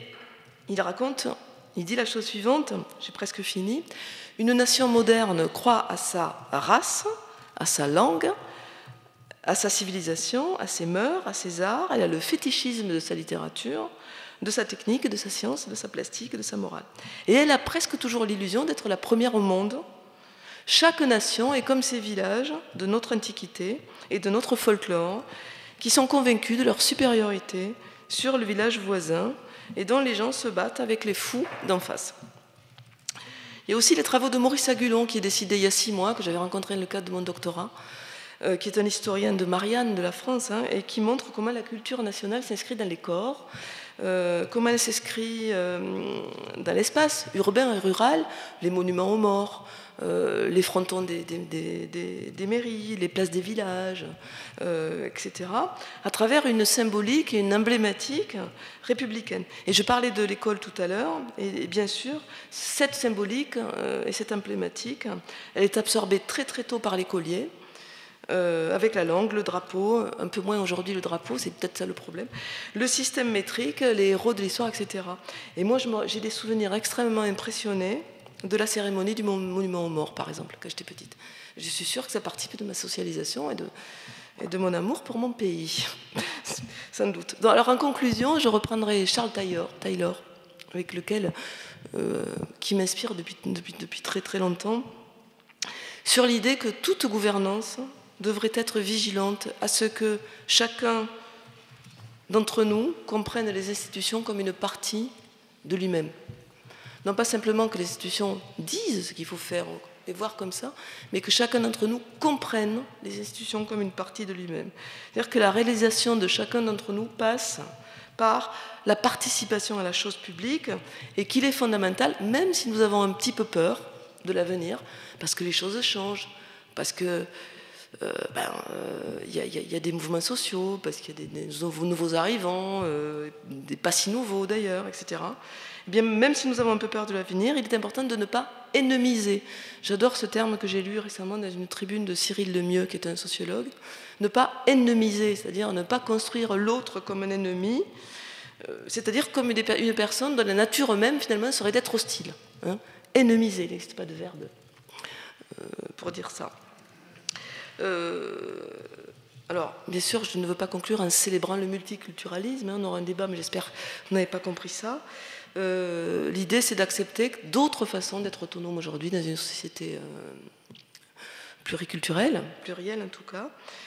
il dit la chose suivante, j'ai presque fini, une nation moderne croit à sa race, à sa langue, à sa civilisation, à ses mœurs, à ses arts, elle a le fétichisme de sa littérature, de sa technique, de sa science, de sa plastique, de sa morale. Et elle a presque toujours l'illusion d'être la première au monde. Chaque nation est comme ces villages de notre antiquité et de notre folklore qui sont convaincus de leur supériorité sur le village voisin et dont les gens se battent avec les fous d'en face. Il y a aussi les travaux de Maurice Agulon qui est décédé il y a 6 mois, que j'avais rencontré dans le cadre de mon doctorat, qui est un historien de Marianne, de la France, hein, et qui montre comment la culture nationale s'inscrit dans les corps, comment elle s'inscrit dans l'espace urbain et rural, les monuments aux morts, les frontons des mairies, les places des villages, etc., à travers une symbolique et une emblématique républicaine. Et je parlais de l'école tout à l'heure, et bien sûr, cette symbolique et cette emblématique, elle est absorbée très très tôt par l'écolier, avec la langue, le drapeau, un peu moins aujourd'hui le drapeau, c'est peut-être ça le problème, le système métrique, les héros de l'histoire, etc. Et moi, j'ai des souvenirs extrêmement impressionnés de la cérémonie du monument aux morts, par exemple, quand j'étais petite. Je suis sûre que ça participe de ma socialisation et de mon amour pour mon pays, sans doute. Alors, en conclusion, je reprendrai Charles Taylor avec lequel, qui m'inspire depuis très très longtemps, sur l'idée que toute gouvernance devrait être vigilante à ce que chacun d'entre nous comprenne les institutions comme une partie de lui-même. Non pas simplement que les institutions disent ce qu'il faut faire et voir comme ça, mais que chacun d'entre nous comprenne les institutions comme une partie de lui-même. C'est-à-dire que la réalisation de chacun d'entre nous passe par la participation à la chose publique et qu'il est fondamental, même si nous avons un petit peu peur de l'avenir, parce que les choses changent, parce que y a des mouvements sociaux, parce qu'il y a des nouveaux arrivants, des pas si nouveaux d'ailleurs, etc. Eh bien, même si nous avons un peu peur de l'avenir, il est important de ne pas ennemiser. J'adore ce terme que j'ai lu récemment dans une tribune de Cyril Lemieux, qui est un sociologue. Ne pas ennemiser, c'est-à-dire ne pas construire l'autre comme un ennemi, c'est-à-dire comme une personne dont la nature même, finalement, serait d'être hostile. Hein. Ennemiser, il n'existe pas de verbe pour dire ça. Alors, bien sûr, je ne veux pas conclure en célébrant le multiculturalisme. Hein, on aura un débat, mais j'espère que vous n'avez pas compris ça. L'idée, c'est d'accepter d'autres façons d'être autonome aujourd'hui dans une société pluriculturelle, plurielle en tout cas.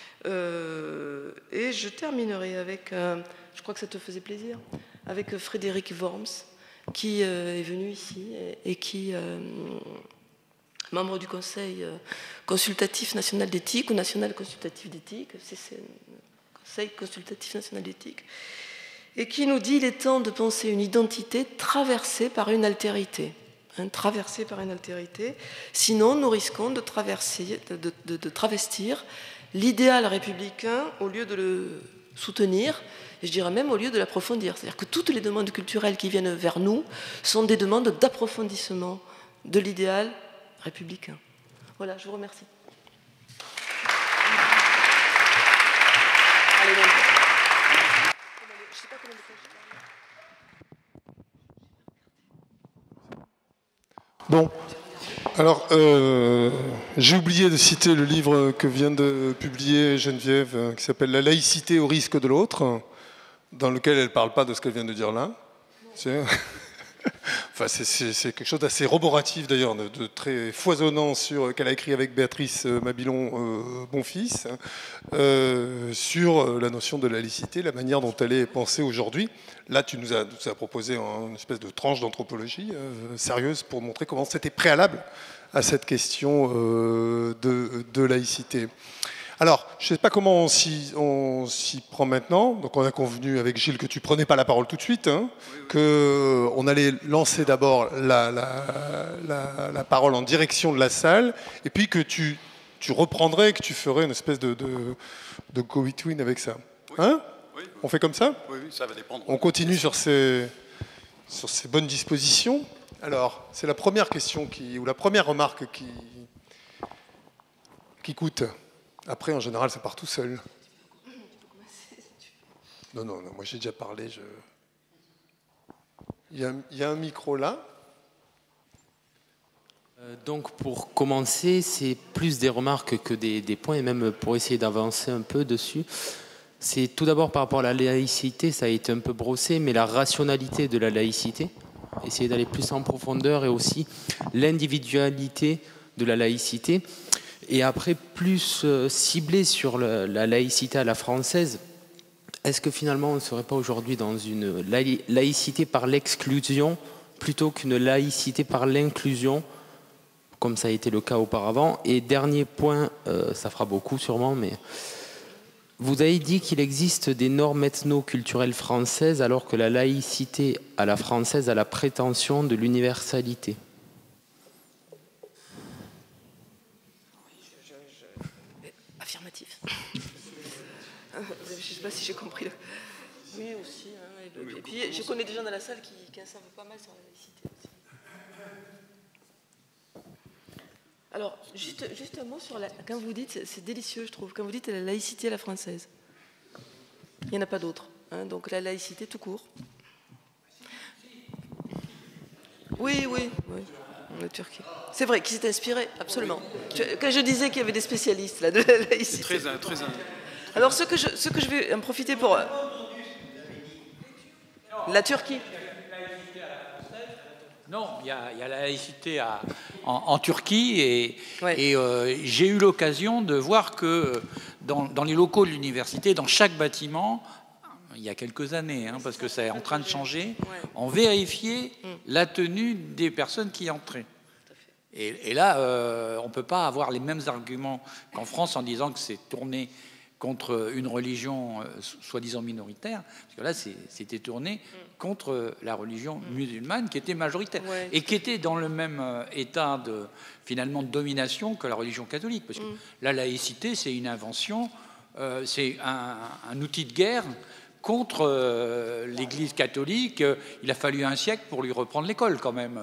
Et je terminerai avec, je crois que ça te faisait plaisir, avec Frédéric Worms, qui est venu ici et qui, membre du Conseil consultatif national d'éthique ou national consultatif d'éthique, c'est Conseil consultatif national d'éthique, et qui nous dit qu'il est temps de penser une identité traversée par une altérité. Hein, traversée par une altérité. Sinon, nous risquons de travestir l'idéal républicain au lieu de le soutenir, et je dirais même au lieu de l'approfondir. C'est-à-dire que toutes les demandes culturelles qui viennent vers nous sont des demandes d'approfondissement de l'idéal républicain. Voilà, je vous remercie. Allez, bon, alors j'ai oublié de citer le livre que vient de publier Geneviève, qui s'appelle « La laïcité au risque de l'autre », dans lequel elle ne parle pas de ce qu'elle vient de dire là. Enfin, c'est quelque chose d'assez roboratif d'ailleurs, de très foisonnant qu'elle a écrit avec Béatrice Mabilon Bonfils, sur la notion de la laïcité, la manière dont elle est pensée aujourd'hui. Là, tu nous as proposé une espèce de tranche d'anthropologie sérieuse pour montrer comment c'était préalable à cette question de laïcité. Alors, je ne sais pas comment on s'y prend maintenant. Donc, on a convenu avec Gilles que tu ne prenais pas la parole tout de suite, hein, oui. Qu'on allait lancer d'abord la parole en direction de la salle, et puis que tu reprendrais, que tu ferais une espèce de go-between avec ça. Oui. Hein, oui. On fait comme ça ? Oui, ça va dépendre. On continue sur ces bonnes dispositions. Alors, c'est la première question ou la première remarque qui coûte. Après, en général, ça part tout seul. Non, moi j'ai déjà parlé. Il y a un micro là. Donc pour commencer, c'est plus des remarques que des points, et même pour essayer d'avancer un peu dessus. C'est tout d'abord par rapport à la laïcité, ça a été un peu brossé, mais la rationalité de la laïcité, essayer d'aller plus en profondeur, et aussi l'individualité de la laïcité. Et après, plus ciblé sur la laïcité à la française, est-ce que finalement on ne serait pas aujourd'hui dans une laïcité par l'exclusion plutôt qu'une laïcité par l'inclusion, comme ça a été le cas auparavant? Et dernier point, ça fera beaucoup sûrement, mais vous avez dit qu'il existe des normes ethno-culturelles françaises alors que la laïcité à la française a la prétention de l'universalité. Affirmatif. Je ne sais pas si j'ai compris. Oui, aussi. Hein, et puis, je connais des gens dans la salle qui en savent pas mal sur la laïcité aussi. Alors, juste un mot sur quand vous dites, c'est délicieux, je trouve, quand vous dites la laïcité à la française. Il n'y en a pas d'autre. Hein, donc la laïcité tout court. Oui, la Turquie. C'est vrai qu'il s'est inspiré, absolument. Quand je disais qu'il y avait des spécialistes là, de la laïcité. Alors, ce que je vais en profiter pour... La Turquie. Non, il y a la laïcité en Turquie et j'ai eu l'occasion de voir que dans les locaux de l'université, dans chaque bâtiment, il y a quelques années, hein, parce que c'est en train de changer, on vérifiait la tenue des personnes qui entraient. Et là, on ne peut pas avoir les mêmes arguments qu'en France en disant que c'est tourné contre une religion soi-disant minoritaire, parce que là, c'était tourné contre la religion musulmane qui était majoritaire et qui était dans le même état finalement de domination que la religion catholique, parce que la laïcité, c'est une invention, c'est un outil de guerre contre l'Église catholique. Il a fallu un siècle pour lui reprendre l'école quand même.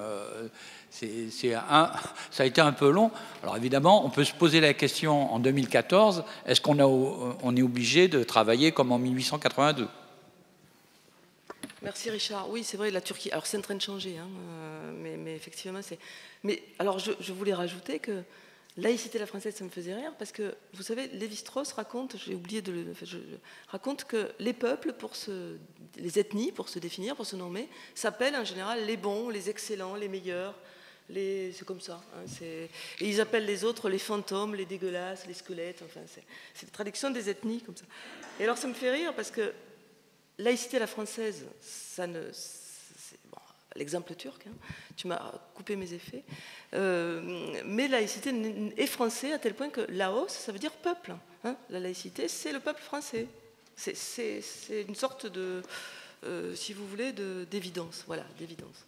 Ça a été un peu long. Alors évidemment, on peut se poser la question en 2014, est-ce qu'on est obligé de travailler comme en 1882 ? Merci Richard. Oui, c'est vrai, la Turquie. Alors c'est en train de changer, hein, mais effectivement, c'est... Mais alors je voulais rajouter que laïcité à la française, ça me faisait rire, parce que, vous savez, Lévi-Strauss raconte, j'ai oublié de le... raconte que les peuples, les ethnies, pour se définir, pour se nommer, s'appellent en général les bons, les excellents, les meilleurs. C'est comme ça. Hein, et ils appellent les autres les fantômes, les dégueulasses, les squelettes. Enfin, c'est la traduction des ethnies comme ça. Et alors ça me fait rire parce que laïcité à la française, ça ne... Bon, l'exemple turc, hein, tu m'as coupé mes effets. Mais laïcité est français à tel point que Laos, ça veut dire peuple. Hein, la laïcité, c'est le peuple français. C'est une sorte de, si vous voulez, d'évidence. Voilà, d'évidence.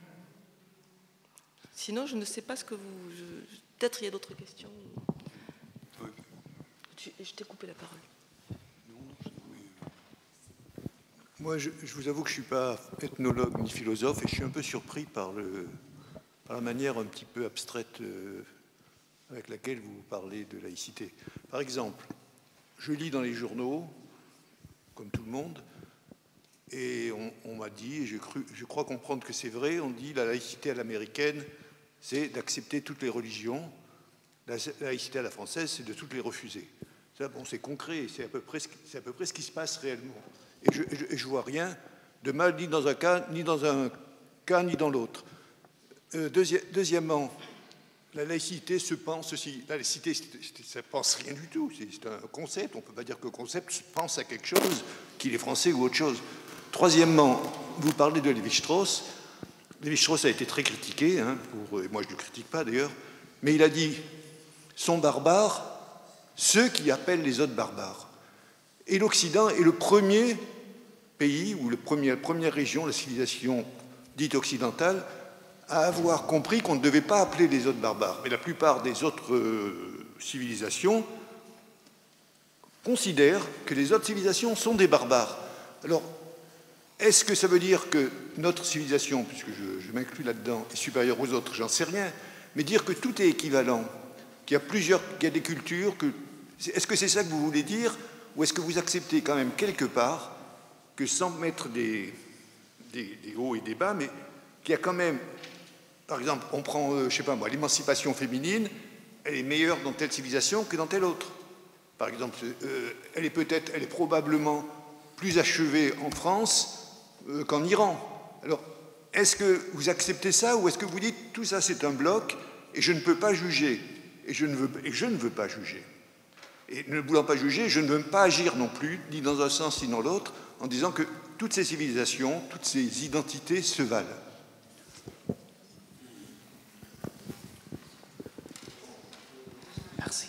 Sinon, je ne sais pas ce que vous... Peut-être il y a d'autres questions. Je t'ai coupé la parole. Moi, je vous avoue que je ne suis pas ethnologue ni philosophe et je suis un peu surpris par la manière un petit peu abstraite avec laquelle vous parlez de laïcité. Par exemple, je lis dans les journaux, comme tout le monde, et on m'a dit, et je crois comprendre que c'est vrai, on dit la laïcité à l'américaine, c'est d'accepter toutes les religions. La laïcité à la française, c'est de toutes les refuser. Ça, bon, c'est concret, c'est à peu près ce qui se passe réellement. Et je ne vois rien de mal ni dans un cas, ni dans l'autre. Deuxièmement, la laïcité se pense aussi. La laïcité, ça ne pense rien du tout. C'est un concept. On ne peut pas dire que le concept pense à quelque chose, qu'il est français ou autre chose. Troisièmement, vous parlez de Lévi-Strauss. Lévi-Strauss a été très critiqué, hein, et moi je ne le critique pas d'ailleurs, mais il a dit « sont barbares ceux qui appellent les autres barbares ». Et l'Occident est le premier pays, ou la première région, la civilisation dite occidentale, à avoir compris qu'on ne devait pas appeler les autres barbares. Mais la plupart des autres civilisations considèrent que les autres civilisations sont des barbares. Alors, est-ce que ça veut dire que notre civilisation, puisque je m'inclus là-dedans, est supérieure aux autres? J'en sais rien. Mais dire que tout est équivalent, qu'il y a des cultures, est-ce que c'est ça que vous voulez dire? Ou est-ce que vous acceptez quand même quelque part que, sans mettre des hauts et des bas, mais qu'il y a quand même, par exemple, on prend, je ne sais pas moi, l'émancipation féminine, elle est meilleure dans telle civilisation que dans telle autre. Par exemple, elle est probablement plus achevée en France qu'en Iran. Alors, est-ce que vous acceptez ça ou est-ce que vous dites tout ça c'est un bloc et je ne peux pas juger et je ne veux pas juger. Et ne voulant pas juger, je ne veux pas agir non plus, ni dans un sens ni dans l'autre, en disant que toutes ces civilisations, toutes ces identités se valent. Merci.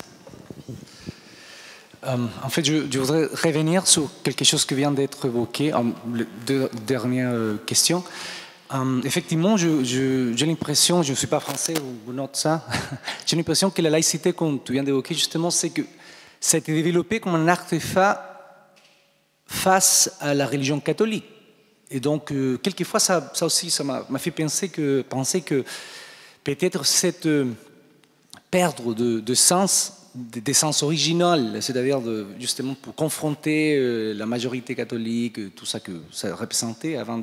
En fait, je voudrais revenir sur quelque chose qui vient d'être évoqué, les deux dernières questions. Effectivement, j'ai l'impression, je ne suis pas français, vous notez ça, j'ai l'impression que la laïcité, comme tu viens d'évoquer, justement, c'est que ça a été développé comme un artefact face à la religion catholique. Et donc, quelquefois, ça aussi, ça m'a fait penser que peut-être cette perdre de sens, des sens originaux, c'est-à-dire justement pour confronter la majorité catholique, tout ça que ça représentait avant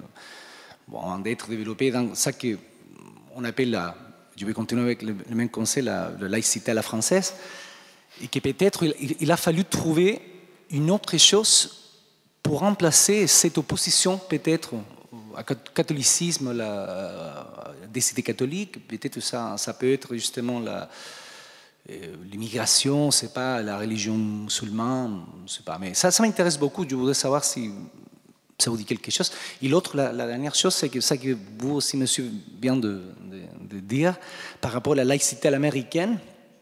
d'être développé dans ça qu'on appelle je vais continuer avec le même concept, la laïcité à la française, et que peut-être il a fallu trouver une autre chose pour remplacer cette opposition peut-être au catholicisme, des idées catholiques. Peut-être ça peut être justement l'immigration, c'est pas la religion musulmane, je sais pas. Mais ça m'intéresse beaucoup. Je voudrais savoir si ça vous dit quelque chose. Et l'autre, la dernière chose, c'est que ça que vous aussi, monsieur, vient de dire par rapport à la laïcité à l'américaine.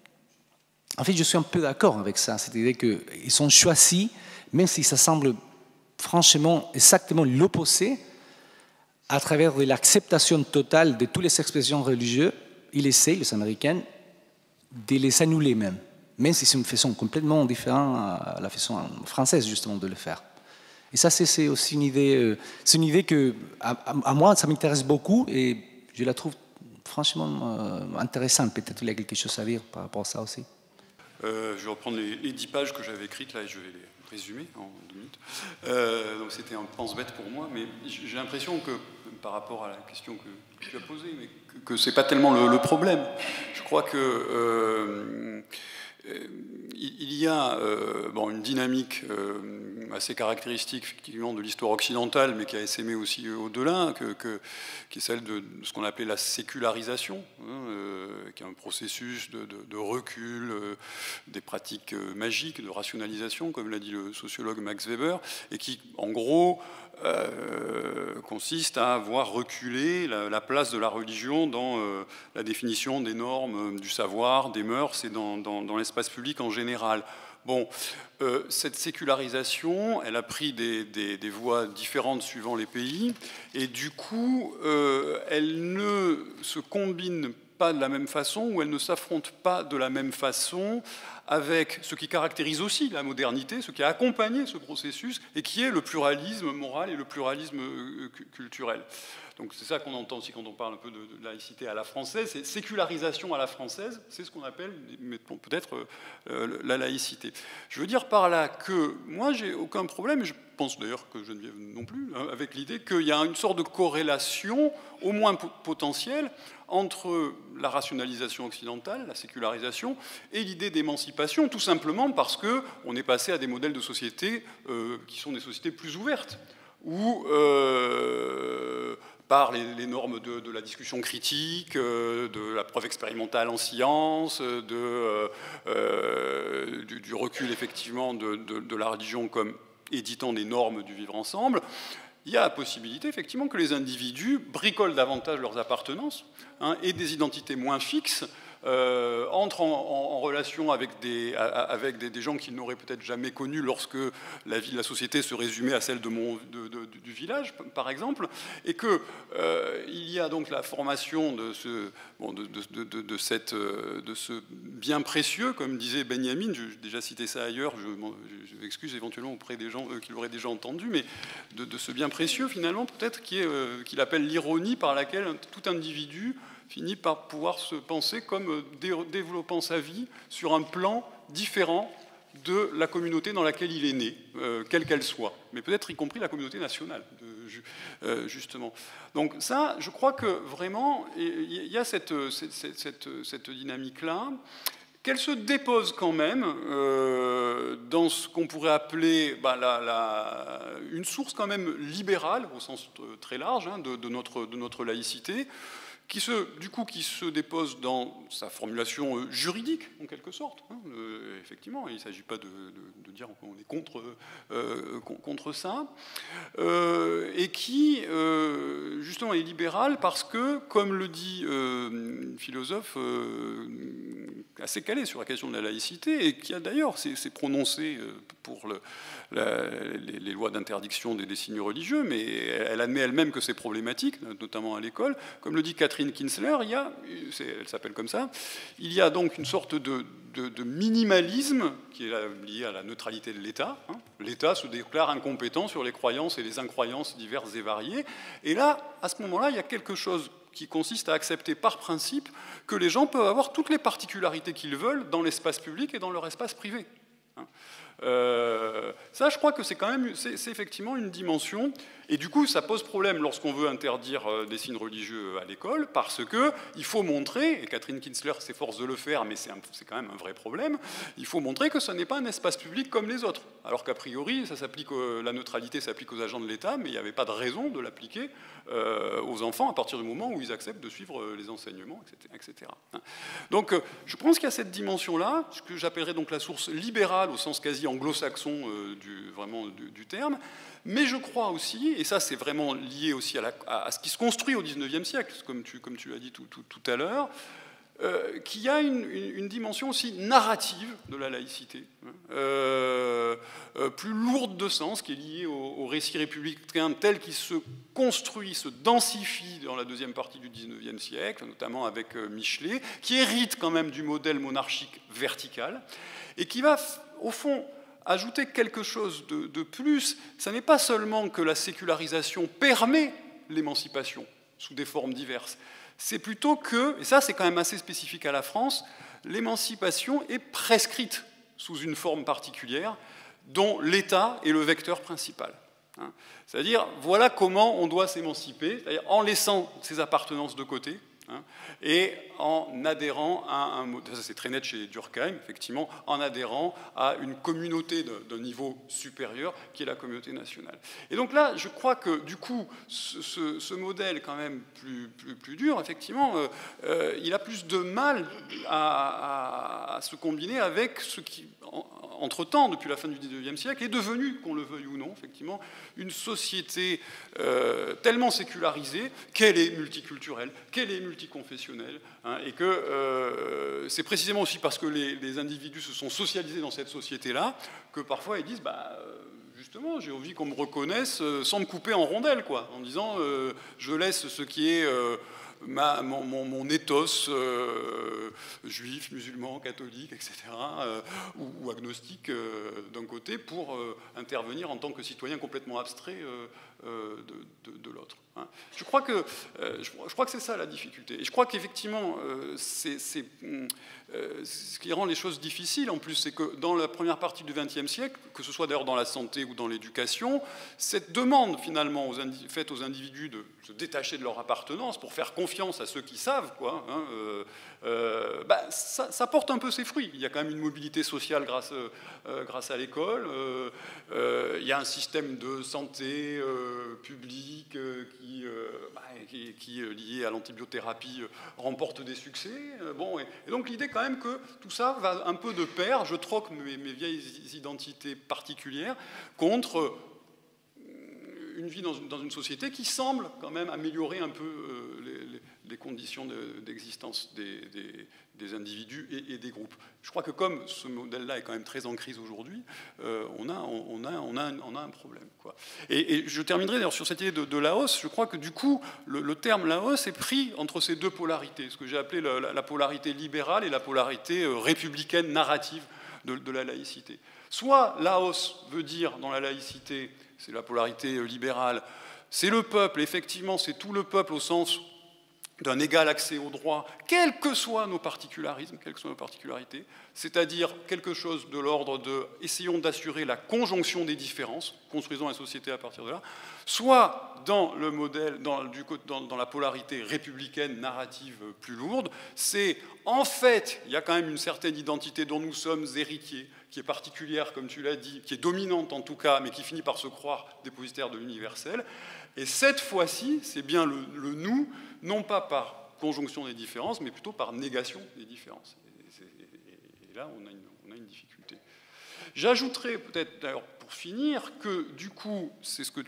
En fait, je suis un peu d'accord avec ça. C'est-à-dire qu'ils sont choisis, même si ça semble franchement exactement l'opposé, à travers de l'acceptation totale de toutes les expressions religieuses, ils essaient, les Américains, de les annuler même si c'est une façon complètement différente à la façon française, justement, de le faire. Et ça, c'est aussi une idée que, à moi, ça m'intéresse beaucoup et je la trouve franchement intéressante. Peut-être qu'il y a quelque chose à dire par rapport à ça aussi. Je vais reprendre les 10 pages que j'avais écrites là et je vais les résumer en 2 minutes. Donc c'était un pense-bête pour moi, mais j'ai l'impression que par rapport à la question que tu as posée, mais que c'est pas tellement le problème. Je crois que il y a une dynamique assez caractéristique effectivement de l'histoire occidentale, mais qui a essaimé aussi au-delà, qui est celle de ce qu'on appelait la sécularisation, qui est un processus de recul des pratiques magiques, de rationalisation, comme l'a dit le sociologue Max Weber, et qui, en gros, consiste à voir reculer la place de la religion dans la définition des normes, du savoir, des mœurs et dans l'espace public en général. Bon, cette sécularisation, elle a pris des voies différentes suivant les pays, et du coup, elle ne se combine pas de la même façon, ou elle ne s'affronte pas de la même façon avec ce qui caractérise aussi la modernité, ce qui a accompagné ce processus, et qui est le pluralisme moral et le pluralisme culturel. Donc c'est ça qu'on entend aussi quand on parle un peu de laïcité à la française, c'est sécularisation à la française, c'est ce qu'on appelle peut-être la laïcité. Je veux dire par là que moi j'ai aucun problème, et je pense d'ailleurs que Geneviève non plus, avec l'idée qu'il y a une sorte de corrélation, au moins potentielle, entre la rationalisation occidentale, la sécularisation, et l'idée d'émancipation, tout simplement parce qu'on est passé à des modèles de société qui sont des sociétés plus ouvertes, où par les normes de la discussion critique, de la preuve expérimentale en sciences, du recul effectivement de la religion comme éditant des normes du vivre ensemble, il y a la possibilité effectivement que les individus bricolent davantage leurs appartenances et des identités moins fixes, entrent en relation avec des gens qu'ils n'auraient peut-être jamais connus lorsque la vie de la société se résumait à celle du village, par exemple, et qu'il y a donc la formation de ce bien précieux, comme disait Benjamin, j'ai déjà cité ça ailleurs, je m'excuse éventuellement auprès des gens qui l'auraient déjà entendu, mais de ce bien précieux finalement peut-être qu'il appelle l'ironie par laquelle tout individu finit par pouvoir se penser comme développant sa vie sur un plan différent de la communauté dans laquelle il est né, quelle qu'elle soit, mais peut-être y compris la communauté nationale, justement. Donc ça, je crois que vraiment, il y a cette dynamique-là, qu'elle se dépose quand même dans ce qu'on pourrait appeler une source quand même libérale, au sens très large, de notre laïcité, qui se dépose dans sa formulation juridique, en quelque sorte. Effectivement, il ne s'agit pas de dire qu'on est contre ça, et qui, justement, est libérale parce que, comme le dit une philosophe assez calée sur la question de la laïcité, et qui a d'ailleurs s'est prononcée pour les lois d'interdiction des signes religieux, mais elle admet elle-même que c'est problématique, notamment à l'école. Comme le dit Catherine Kinsler, elle s'appelle comme ça, il y a donc une sorte de minimalisme qui est lié à la neutralité de l'État. L'État se déclare incompétent sur les croyances et les incroyances diverses et variées. Et là, à ce moment-là, il y a quelque chose qui consiste à accepter par principe que les gens peuvent avoir toutes les particularités qu'ils veulent dans l'espace public et dans leur espace privé. Ça, je crois que c'est quand même, c'est effectivement une dimension, et du coup, ça pose problème lorsqu'on veut interdire des signes religieux à l'école, parce que il faut montrer, et Catherine Kinsler s'efforce de le faire, mais c'est quand même un vrai problème, il faut montrer que ce n'est pas un espace public comme les autres, alors qu'a priori, ça s'applique, la neutralité s'applique aux agents de l'État, mais il n'y avait pas de raison de l'appliquer aux enfants à partir du moment où ils acceptent de suivre les enseignements, etc. Donc, je pense qu'il y a cette dimension-là, ce que j'appellerais donc la source libérale au sens quasi anglo-saxon du terme, mais je crois aussi, et ça c'est vraiment lié aussi à ce qui se construit au XIXe siècle, comme tu l'as dit tout à l'heure, qu'il y a une dimension aussi narrative de la laïcité, plus lourde de sens, qui est liée au récit républicain tel qu'il se construit, se densifie dans la deuxième partie du XIXe siècle, notamment avec Michelet, qui hérite quand même du modèle monarchique vertical, et qui va, au fond, ajouter quelque chose de plus. Ça n'est pas seulement que la sécularisation permet l'émancipation sous des formes diverses, c'est plutôt que, et ça c'est quand même assez spécifique à la France, l'émancipation est prescrite sous une forme particulière dont l'État est le vecteur principal. C'est-à-dire, voilà comment on doit s'émanciper, c'est-à-dire en laissant ses appartenances de côté, et en adhérant à un modèle, ça c'est très net chez Durkheim, effectivement, en adhérant à une communauté d'un niveau supérieur qui est la communauté nationale. Et donc là, je crois que du coup, ce modèle quand même plus dur, effectivement, il a plus de mal à se combiner avec ce qui, entre-temps, depuis la fin du XIXe siècle, est devenu, qu'on le veuille ou non, effectivement, une société tellement sécularisée qu'elle est multiculturelle, qu'elle est multiconfessionnelle, et que c'est précisément aussi parce que les individus se sont socialisés dans cette société-là que parfois ils disent justement, j'ai envie qu'on me reconnaisse sans me couper en rondelles, quoi, en disant je laisse ce qui est mon ethos juif, musulman, catholique, etc., ou agnostique d'un côté, pour intervenir en tant que citoyen complètement abstrait de l'autre. Je crois que c'est ça la difficulté. Et je crois qu'effectivement, ce qui rend les choses difficiles, en plus, c'est que dans la première partie du XXe siècle, que ce soit d'ailleurs dans la santé ou dans l'éducation, cette demande finalement faite aux individus de se détacher de leur appartenance pour faire confiance à ceux qui savent, quoi, ça porte un peu ses fruits. Il y a quand même une mobilité sociale grâce à l'école. Il y a un système de santé publique qui lié à l'antibiothérapie, remporte des succès. Et donc l'idée quand même que tout ça va un peu de pair. Je troque mes vieilles identités particulières contre une vie dans une société qui semble quand même améliorer un peu les conditions d'existence des individus et des groupes. Je crois que comme ce modèle-là est quand même très en crise aujourd'hui, on a un problème, quoi. Et je terminerai d'ailleurs sur cette idée de Laos. Je crois que du coup, le terme Laos est pris entre ces deux polarités, ce que j'ai appelé la polarité libérale et la polarité républicaine narrative de la laïcité. Soit Laos veut dire dans la laïcité, c'est la polarité libérale, c'est le peuple, effectivement, c'est tout le peuple au sens d'un égal accès aux droits, quels que soient nos particularismes, quelles que soient nos particularités, c'est-à-dire quelque chose de l'ordre de essayons d'assurer la conjonction des différences, construisons la société à partir de là, soit dans le modèle, dans la polarité républicaine narrative plus lourde, c'est en fait, il y a quand même une certaine identité dont nous sommes héritiers, qui est particulière, comme tu l'as dit, qui est dominante en tout cas, mais qui finit par se croire dépositaire de l'universel. Et cette fois-ci, c'est bien le nous, non pas par conjonction des différences, mais plutôt par négation des différences. Et là, on a une difficulté. J'ajouterais peut-être, d'ailleurs, pour finir, que du coup, c'est ce que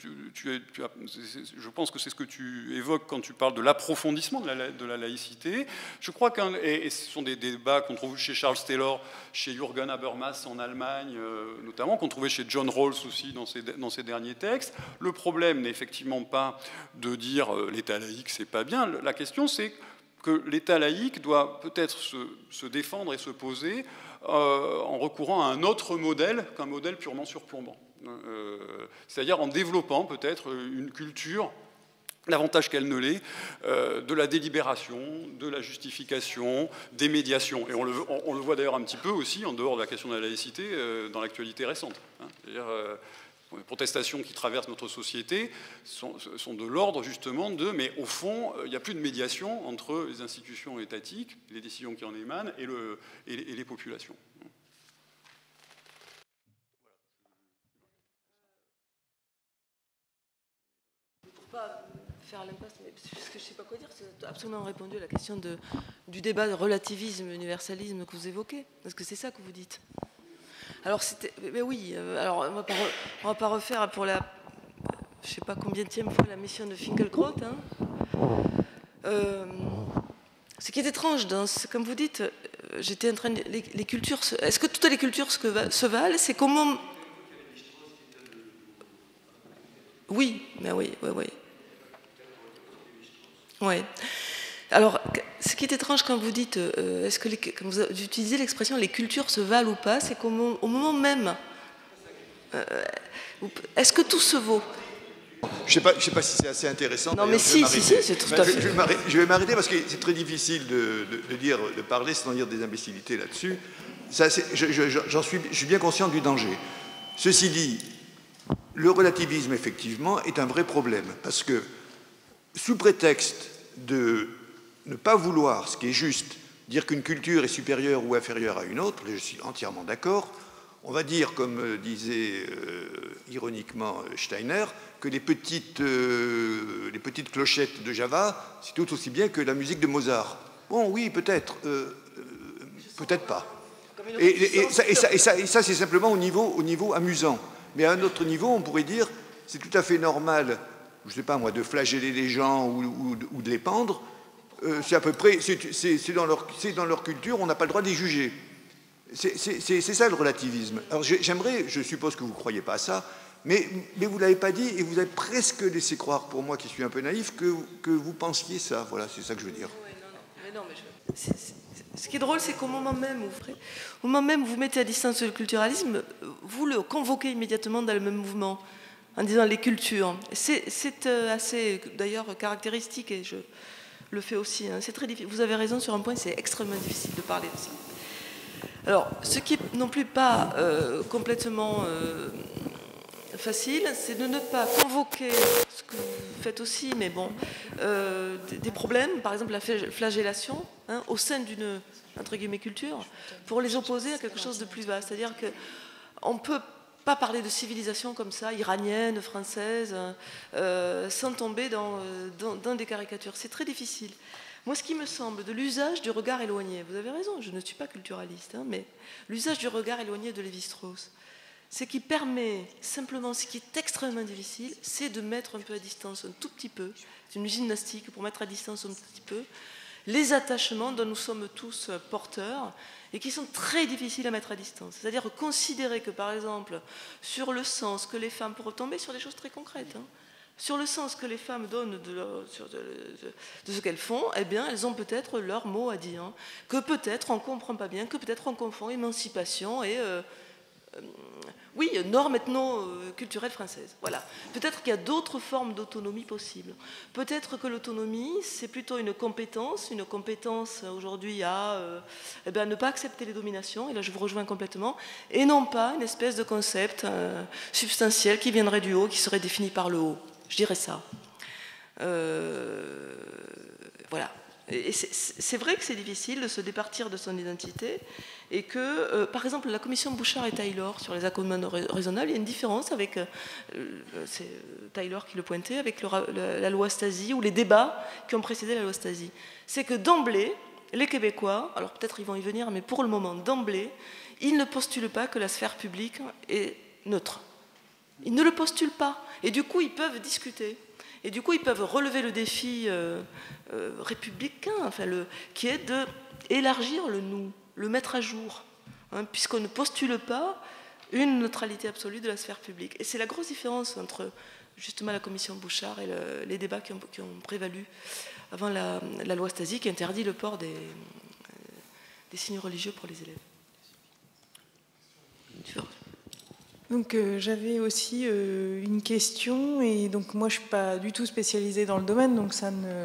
je pense que c'est ce que tu évoques quand tu parles de l'approfondissement de la laïcité. Je crois et ce sont des débats qu'on trouve chez Charles Taylor, chez Jürgen Habermas en Allemagne, notamment, qu'on trouvait chez John Rawls aussi dans ses derniers textes. Le problème n'est effectivement pas de dire l'État laïque, c'est pas bien. La question, c'est que l'État laïque doit peut-être se défendre et se poser en recourant à un autre modèle qu'un modèle purement surplombant. C'est-à-dire en développant peut-être une culture davantage qu'elle ne l'est, de la délibération, de la justification, des médiations. Et on le voit d'ailleurs un petit peu aussi, en dehors de la question de la laïcité, dans l'actualité récente. Hein. C'est-à-dire, les protestations qui traversent notre société sont de l'ordre justement de, mais au fond, il n'y a plus de médiation entre les institutions étatiques, les décisions qui en émanent, et les populations. Faire l'impasse, parce que je ne sais pas quoi dire, c'est absolument répondu à la question du débat de relativisme, universalisme que vous évoquez. Est-ce que c'est ça que vous dites? Alors, mais oui, alors on ne va pas refaire pour la, je ne sais pas combienième fois, la mission de Finkielkraut. Hein. Ce qui est étrange, comme vous dites, j'étais en train de... Les cultures, est-ce que toutes les cultures se valent? C'est comment... Oui, mais oui. Oui. Alors, ce qui est étrange quand vous dites, est-ce que quand vous utilisez l'expression les cultures se valent ou pas, c'est qu'au moment même, est-ce que tout se vaut? Je ne sais pas si c'est assez intéressant. Non, mais si, c'est tout à fait. Je vais m'arrêter parce que c'est très difficile de parler sans dire des imbécilités là-dessus. Je suis bien conscient du danger. Ceci dit, le relativisme, effectivement, est un vrai problème parce que, sous prétexte de ne pas vouloir, ce qui est juste, dire qu'une culture est supérieure ou inférieure à une autre, et je suis entièrement d'accord, on va dire, comme disait ironiquement Steiner, que les petites clochettes de Java, c'est tout aussi bien que la musique de Mozart. Bon, oui, peut-être, peut-être pas. Et ça c'est simplement au niveau amusant. Mais à un autre niveau, on pourrait dire, c'est tout à fait normal, je ne sais pas moi, de flageller les gens ou de les pendre. C'est à peu près, c'est dans leur culture, on n'a pas le droit de les juger. C'est ça le relativisme. Alors j'aimerais, je suppose que vous ne croyez pas à ça, mais vous ne l'avez pas dit et vous avez presque laissé croire, pour moi qui suis un peu naïf, que vous pensiez ça. Voilà, c'est ça que je veux dire. Ce qui est drôle, c'est qu'au moment même où vous mettez à distance le culturalisme, vous le convoquez immédiatement dans le même mouvement, en disant les cultures. C'est assez, d'ailleurs, caractéristique, et je le fais aussi. Hein. C'est très difficile. Vous avez raison sur un point, c'est extrêmement difficile de parler de ça. Alors, ce qui n'est non plus pas complètement facile, c'est de ne pas convoquer, ce que vous faites aussi, mais bon, des problèmes, par exemple la flagellation, hein, au sein d'une, entre guillemets, culture, pour les opposer à quelque chose de plus vaste. C'est-à-dire qu'on ne peut pas parler de civilisation comme ça, iranienne, française, sans tomber dans des caricatures. C'est très difficile. Moi, ce qui me semble de l'usage du regard éloigné, vous avez raison, je ne suis pas culturaliste, hein, mais l'usage du regard éloigné de Lévi-Strauss, ce qui permet simplement, ce qui est extrêmement difficile, c'est de mettre un peu à distance, un tout petit peu, c'est une gymnastique pour mettre à distance un petit peu, les attachements dont nous sommes tous porteurs et qui sont très difficiles à mettre à distance. C'est-à-dire considérer que, par exemple, sur le sens que les femmes, pour tomber sur des choses très concrètes, hein, sur le sens que les femmes donnent de ce qu'elles font, eh bien, elles ont peut-être leur mot à dire, hein, que peut-être on ne comprend pas bien, que peut-être on confond émancipation et... oui, norme ethno-culturelle française. Voilà. Peut-être qu'il y a d'autres formes d'autonomie possibles. Peut-être que l'autonomie, c'est plutôt une compétence aujourd'hui à ne pas accepter les dominations, et là je vous rejoins complètement, et non pas une espèce de concept substantiel qui viendrait du haut, qui serait défini par le haut. Je dirais ça. Voilà. Et c'est vrai que c'est difficile de se départir de son identité et que, par exemple, la commission Bouchard et Taylor sur les accommodements raisonnables, il y a une différence avec, c'est Taylor qui le pointait, avec la loi Stasi ou les débats qui ont précédé la loi Stasi. C'est que d'emblée, les Québécois, alors peut-être ils vont y venir, mais pour le moment, d'emblée, ils ne postulent pas que la sphère publique est neutre. Ils ne le postulent pas. Et du coup, ils peuvent discuter. Et du coup, ils peuvent relever le défi républicain, enfin, qui est d'élargir le nous, le mettre à jour, hein, puisqu'on ne postule pas une neutralité absolue de la sphère publique. Et c'est la grosse différence entre justement la commission Bouchard et les débats qui ont prévalu avant la loi Stasi qui interdit le port des signes religieux pour les élèves. Tu vois ? Donc j'avais aussi une question, et donc moi je ne suis pas du tout spécialisée dans le domaine, donc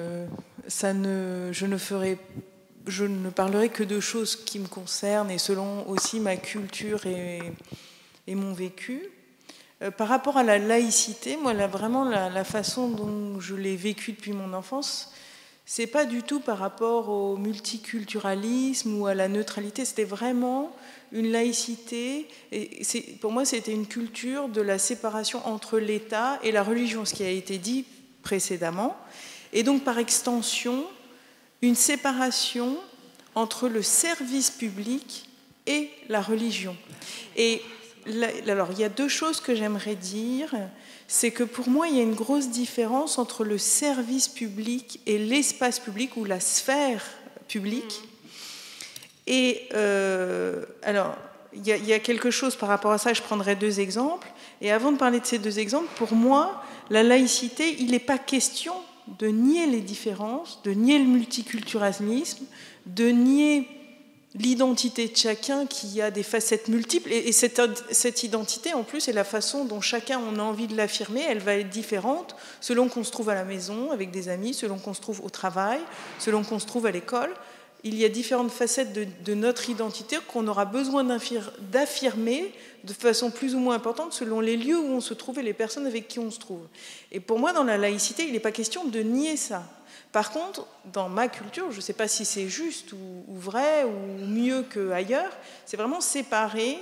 je ne parlerai que de choses qui me concernent et selon aussi ma culture et mon vécu. Par rapport à la laïcité, moi vraiment la façon dont je l'ai vécue depuis mon enfance, c'est pas du tout par rapport au multiculturalisme ou à la neutralité, c'était vraiment une laïcité, et pour moi c'était une culture de la séparation entre l'État et la religion, ce qui a été dit précédemment, et donc par extension une séparation entre le service public et la religion. Et alors il y a deux choses que j'aimerais dire. C'est que pour moi, il y a une grosse différence entre le service public et l'espace public ou la sphère publique. Et alors, il y a quelque chose par rapport à ça, je prendrai deux exemples. Et avant de parler de ces deux exemples, pour moi, la laïcité, il n'est pas question de nier les différences, de nier le multiculturalisme, de nier l'identité de chacun qui a des facettes multiples, et cette identité en plus, et la façon dont chacun on a envie de l'affirmer, elle va être différente selon qu'on se trouve à la maison avec des amis, selon qu'on se trouve au travail, selon qu'on se trouve à l'école. Il y a différentes facettes de notre identité qu'on aura besoin d'affirmer de façon plus ou moins importante selon les lieux où on se trouve et les personnes avec qui on se trouve. Et pour moi, dans la laïcité, il n'est pas question de nier ça. Par contre, dans ma culture, je ne sais pas si c'est juste ou vrai ou mieux qu'ailleurs, c'est vraiment séparer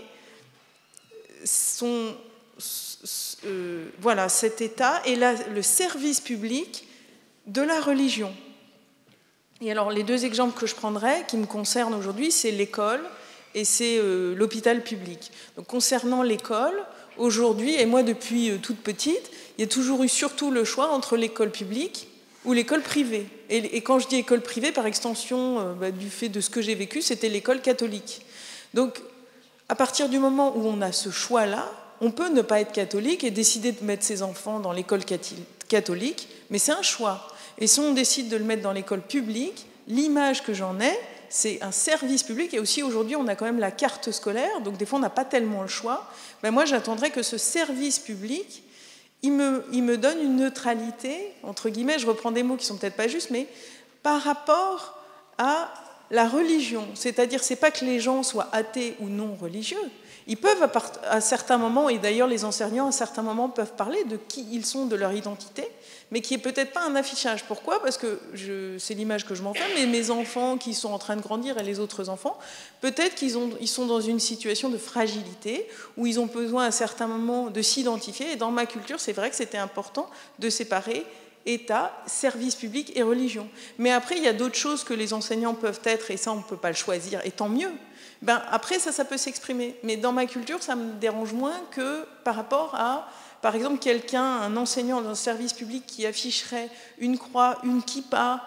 voilà, cet État et le service public de la religion. Et alors, les deux exemples que je prendrai, qui me concernent aujourd'hui, c'est l'école et c'est l'hôpital public. Donc, concernant l'école, aujourd'hui, et moi depuis toute petite, il y a toujours eu surtout le choix entre l'école publique ou l'école privée. Et quand je dis école privée, par extension du fait de ce que j'ai vécu, c'était l'école catholique. Donc, à partir du moment où on a ce choix-là, on peut ne pas être catholique et décider de mettre ses enfants dans l'école catholique, mais c'est un choix. Et si on décide de le mettre dans l'école publique, l'image que j'en ai, c'est un service public. Et aussi, aujourd'hui, on a quand même la carte scolaire, donc des fois, on n'a pas tellement le choix. Ben moi, j'attendrais que ce service public, il me donne une neutralité, entre guillemets, je reprends des mots qui ne sont peut-être pas justes, mais par rapport à la religion. C'est-à-dire, ce n'est pas que les gens soient athées ou non religieux. Ils peuvent, à certains moments, et d'ailleurs les enseignants, à certains moments, peuvent parler de qui ils sont, de leur identité, mais qui n'est peut-être pas un affichage. Pourquoi ? Parce que c'est l'image que je m'en fais, mais mes enfants qui sont en train de grandir et les autres enfants, peut-être ils sont dans une situation de fragilité où ils ont besoin à certains moments de s'identifier. Et dans ma culture, c'est vrai que c'était important de séparer État, service public et religion. Mais après, il y a d'autres choses que les enseignants peuvent être, et ça, on ne peut pas le choisir, et tant mieux. Ben, après, ça peut s'exprimer. Mais dans ma culture, ça me dérange moins que par rapport à... Par exemple, un enseignant dans un service public qui afficherait une croix, une kippa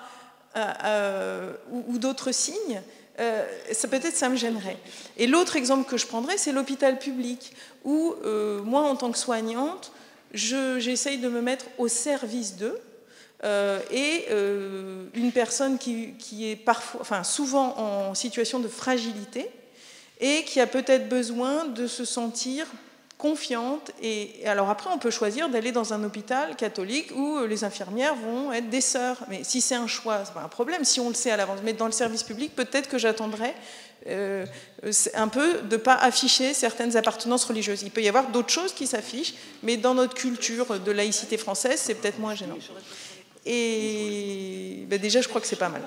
ou d'autres signes, peut-être ça me gênerait. Et l'autre exemple que je prendrais, c'est l'hôpital public, où moi, en tant que soignante, j'essaye de me mettre au service d'eux, et une personne qui est souvent en situation de fragilité et qui a peut-être besoin de se sentir confiante. Et alors après, on peut choisir d'aller dans un hôpital catholique où les infirmières vont être des sœurs. Mais si c'est un choix, c'est pas un problème si on le sait à l'avance. Mais dans le service public, peut-être que j'attendrai un peu de ne pas afficher certaines appartenances religieuses. Il peut y avoir d'autres choses qui s'affichent, mais dans notre culture de laïcité française, c'est peut-être moins gênant. Et déjà, je crois que c'est pas mal.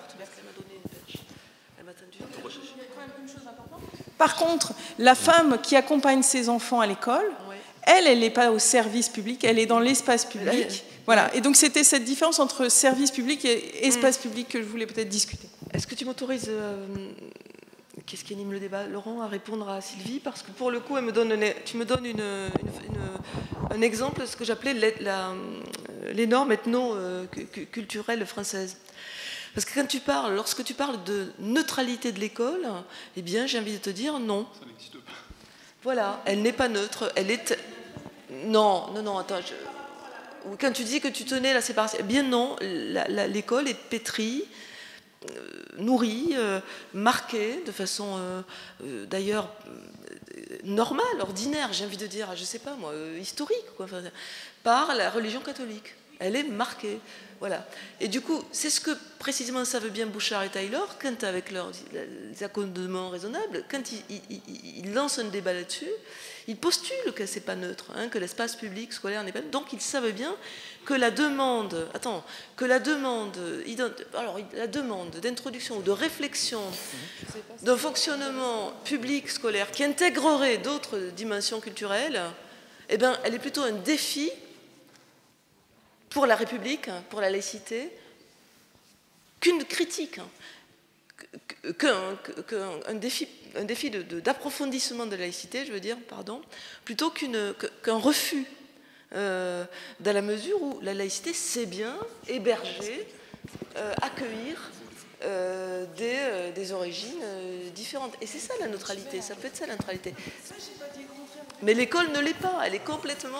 Par contre, la femme qui accompagne ses enfants à l'école, elle n'est pas au service public, elle est dans l'espace public. Voilà. Et donc, c'était cette différence entre service public et espace public que je voulais peut-être discuter. Est-ce que tu m'autorises, qu'est-ce qui anime le débat, Laurent, à répondre à Sylvie? Parce que pour le coup, tu me donnes un exemple de ce que j'appelais les normes ethno-culturelles françaises. Parce que lorsque tu parles de neutralité de l'école, eh bien, j'ai envie de te dire non. Ça n'existe pas. Voilà, elle n'est pas neutre, elle est... Non, attends. Quand tu dis que tu tenais la séparation, eh bien non, l'école est pétrie, nourrie, marquée, de façon d'ailleurs normale, ordinaire, j'ai envie de dire, je ne sais pas moi, historique, quoi, enfin, par la religion catholique. Elle est marquée. Voilà. Et du coup, c'est ce que précisément savent bien Bouchard et Taylor, quand avec leurs accommodements raisonnables, quand ils lancent un débat là-dessus, ils postulent que c'est pas neutre, hein, que l'espace public scolaire n'est pas neutre. Donc ils savent bien que la demande d'introduction ou de réflexion d'un fonctionnement public scolaire qui intégrerait d'autres dimensions culturelles, eh ben, elle est plutôt un défi pour la République, pour la laïcité, qu'une critique, qu'un défi d'approfondissement de la laïcité, je veux dire, pardon, plutôt qu'un refus, dans la mesure où la laïcité sait bien héberger, accueillir des origines différentes. Et c'est ça la neutralité, ça peut être ça la neutralité. Mais l'école ne l'est pas, elle est complètement...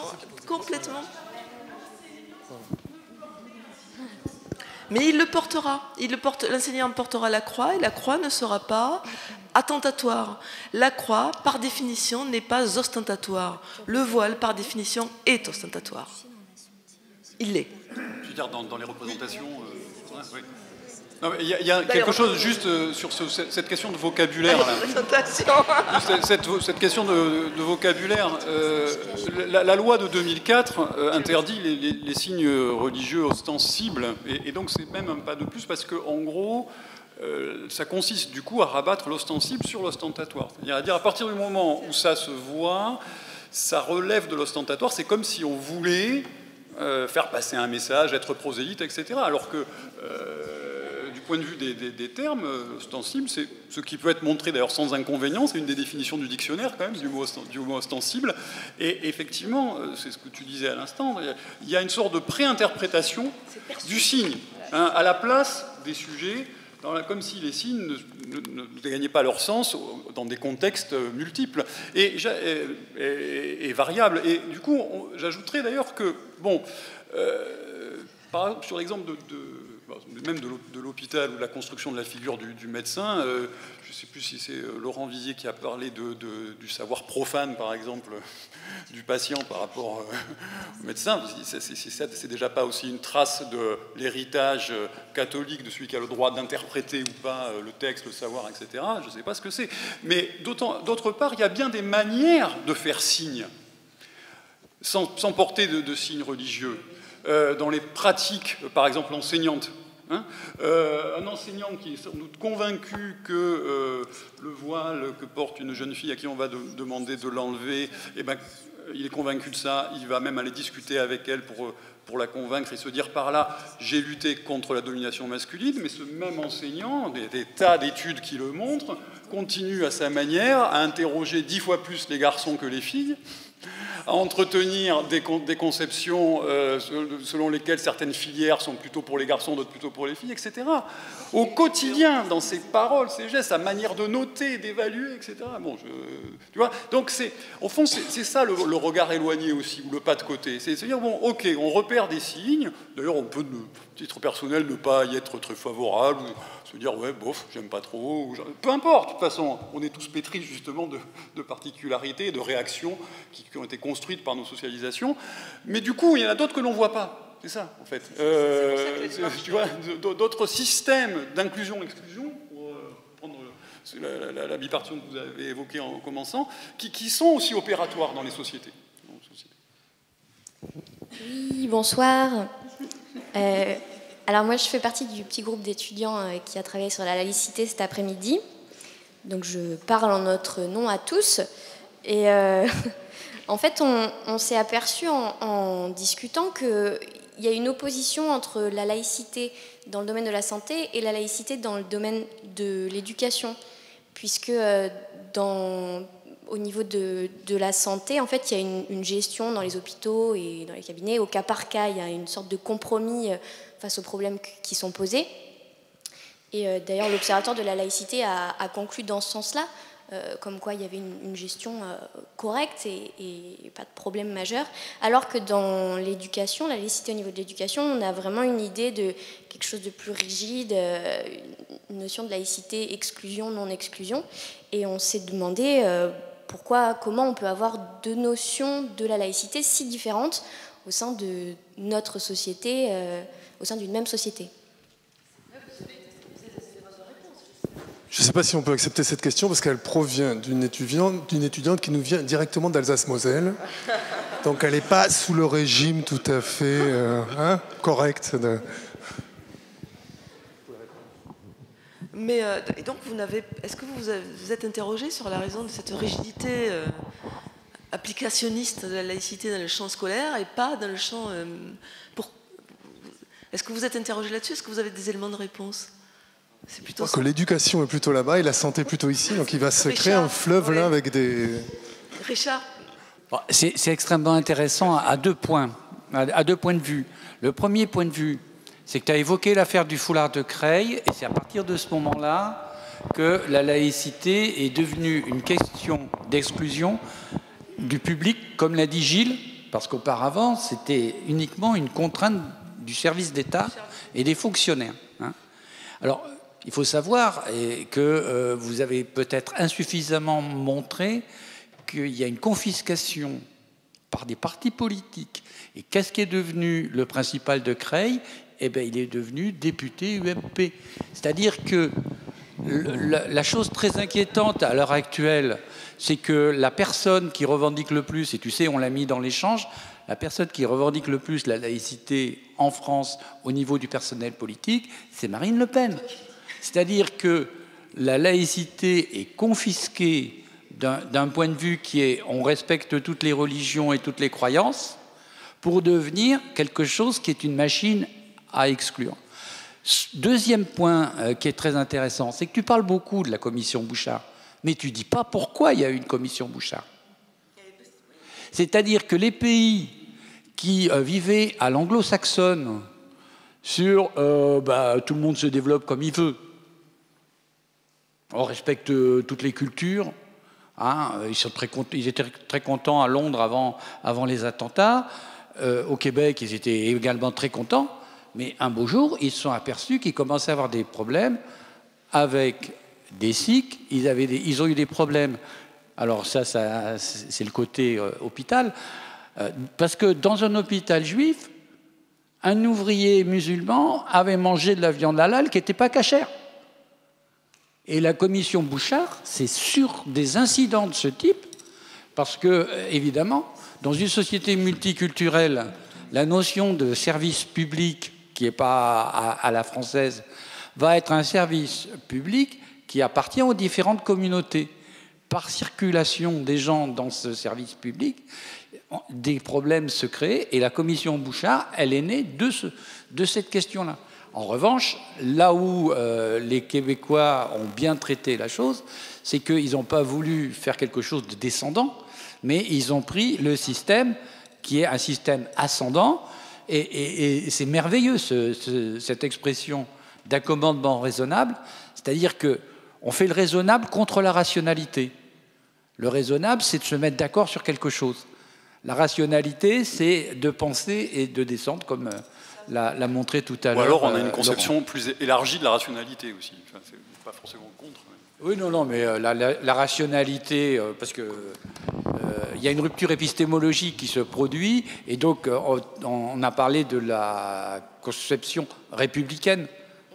Mais il le portera. L'enseignant portera la croix et la croix ne sera pas attentatoire. La croix, par définition, n'est pas ostentatoire. Le voile, par définition, est ostentatoire. Il l'est. Je veux dire, dans les représentations... oui. Il y a quelque chose juste sur cette question de vocabulaire. Cette question de vocabulaire. La loi de 2004 interdit les signes religieux ostensibles. Et donc c'est même un pas de plus parce qu'en gros, ça consiste du coup à rabattre l'ostensible sur l'ostentatoire. C'est-à-dire à partir du moment où ça se voit, ça relève de l'ostentatoire. C'est comme si on voulait faire passer un message, être prosélyte, etc. Alors que... du point de vue des termes, ostensible, c'est ce qui peut être montré d'ailleurs sans inconvénient, c'est une des définitions du dictionnaire quand même, du mot ostensible, et effectivement, c'est ce que tu disais à l'instant, il y a une sorte de préinterprétation du signe, hein, à la place des sujets, comme si les signes ne gagnaient pas leur sens dans des contextes multiples et variables. Et du coup, j'ajouterais d'ailleurs que, bon, par exemple, sur l'exemple même de l'hôpital ou de la construction de la figure du médecin, je ne sais plus si c'est Laurent Vizier qui a parlé du savoir profane, par exemple, du patient par rapport au médecin. C'est déjà pas aussi une trace de l'héritage catholique de celui qui a le droit d'interpréter ou pas le texte, le savoir, etc. Je ne sais pas ce que c'est. Mais d'autre part, il y a bien des manières de faire signe, sans porter de signes religieux. Dans les pratiques, par exemple, enseignantes. Un enseignant qui est sans doute convaincu que le voile que porte une jeune fille à qui on va demander de l'enlever, eh ben, il est convaincu de ça, il va même aller discuter avec elle pour la convaincre et se dire par là, j'ai lutté contre la domination masculine, mais ce même enseignant, des tas d'études qui le montrent, continue à sa manière à interroger 10 fois plus les garçons que les filles, à entretenir des conceptions selon lesquelles certaines filières sont plutôt pour les garçons, d'autres plutôt pour les filles, etc. Au quotidien, dans ses paroles, ses gestes, sa manière de noter, d'évaluer, etc. Bon, tu vois, donc au fond, c'est ça le regard éloigné aussi, ou le pas de côté. C'est se dire, bon, ok, on repère des signes, d'ailleurs on peut, de titre personnel, ne pas y être très favorable, ou se dire, ouais, bof, j'aime pas trop, peu importe, de toute façon, on est tous pétris justement de particularités, de réactions qui ont été construites par nos socialisations, mais du coup, il y en a d'autres que l'on voit pas. C'est ça, en fait. Tu vois, d'autres systèmes d'inclusion-exclusion, pour prendre la bipartition que vous avez évoquée en commençant, qui sont aussi opératoires dans les sociétés. Oui, bonsoir. Alors moi, je fais partie du petit groupe d'étudiants qui a travaillé sur la laïcité cet après-midi. Donc je parle en notre nom à tous. Et en fait, on s'est aperçu en discutant qu'il y a une opposition entre la laïcité dans le domaine de la santé et la laïcité dans le domaine de l'éducation. Puisque au niveau de la santé, en fait, il y a une gestion dans les hôpitaux et dans les cabinets. Au cas par cas, il y a une sorte de compromis face aux problèmes qui sont posés. Et d'ailleurs, l'Observatoire de la laïcité a conclu dans ce sens-là, comme quoi il y avait une gestion correcte et pas de problème majeur. Alors que dans l'éducation, la laïcité au niveau de l'éducation, on a vraiment une idée de quelque chose de plus rigide, une notion de laïcité, exclusion, non-exclusion. Et on s'est demandé comment on peut avoir deux notions de la laïcité si différentes au sein de notre société, au sein d'une même société. Je ne sais pas si on peut accepter cette question parce qu'elle provient d'une étudiante qui nous vient directement d'Alsace-Moselle. Donc elle n'est pas sous le régime tout à fait correct. Mais et donc est-ce que vous êtes interrogé sur la raison de cette rigidité applicationniste de la laïcité dans le champ scolaire et pas dans le champ... Est-ce que vous êtes interrogé là-dessus? Est-ce que vous avez des éléments de réponse? C'est plutôt que l'éducation est plutôt là-bas et la santé plutôt ici, donc il va se créer un fleuve là avec des... Richard? C'est extrêmement intéressant à deux points de vue. Le premier point de vue, c'est que tu as évoqué l'affaire du foulard de Creil, et c'est à partir de ce moment-là que la laïcité est devenue une question d'exclusion du public, comme l'a dit Gilles, parce qu'auparavant, c'était uniquement une contrainte du service d'État et des fonctionnaires. Alors, il faut savoir que vous avez peut-être insuffisamment montré qu'il y a une confiscation par des partis politiques. Et qu'est-ce qui est devenu le principal de Creil? Eh bien, il est devenu député UMP. C'est-à-dire que la chose très inquiétante à l'heure actuelle, c'est que la personne qui revendique le plus, et tu sais, on l'a mis dans l'échange, la personne qui revendique le plus la laïcité en France au niveau du personnel politique, c'est Marine Le Pen. C'est-à-dire que la laïcité est confisquée d'un point de vue qui est on respecte toutes les religions et toutes les croyances pour devenir quelque chose qui est une machine à exclure. Deuxième point qui est très intéressant, c'est que tu parles beaucoup de la commission Bouchard, mais tu ne dis pas pourquoi il y a eu une commission Bouchard. C'est-à-dire que les pays qui vivaient à l'anglo-saxonne sur tout le monde se développe comme il veut, on respecte toutes les cultures, ils étaient très contents à Londres avant les attentats, au Québec ils étaient également très contents, mais un beau jour ils se sont aperçus qu'ils commençaient à avoir des problèmes avec des Sikhs, ils ont eu des problèmes. Alors ça c'est le côté hôpital, parce que dans un hôpital juif, un ouvrier musulman avait mangé de la viande halal qui n'était pas cachère. Et la commission Bouchard, c'est sur des incidents de ce type, parce que, évidemment, dans une société multiculturelle, la notion de service public, qui n'est pas à la française, va être un service public qui appartient aux différentes communautés. Par circulation des gens dans ce service public, des problèmes se créent, et la commission Bouchard, elle est née de cette question-là. En revanche, là où les Québécois ont bien traité la chose, c'est qu'ils n'ont pas voulu faire quelque chose de descendant, mais ils ont pris le système qui est un système ascendant, et c'est merveilleux cette expression d'accommodement raisonnable, c'est-à-dire qu'on fait le raisonnable contre la rationalité. Le raisonnable, c'est de se mettre d'accord sur quelque chose. La rationalité, c'est de penser et de descendre, comme l'a montré tout à l'heure. Ou alors on a une conception plus élargie de la rationalité aussi. Enfin, c'est pas forcément contre. Mais... Oui, non, mais la rationalité, parce que il y a une rupture épistémologique qui se produit, et donc on a parlé de la conception républicaine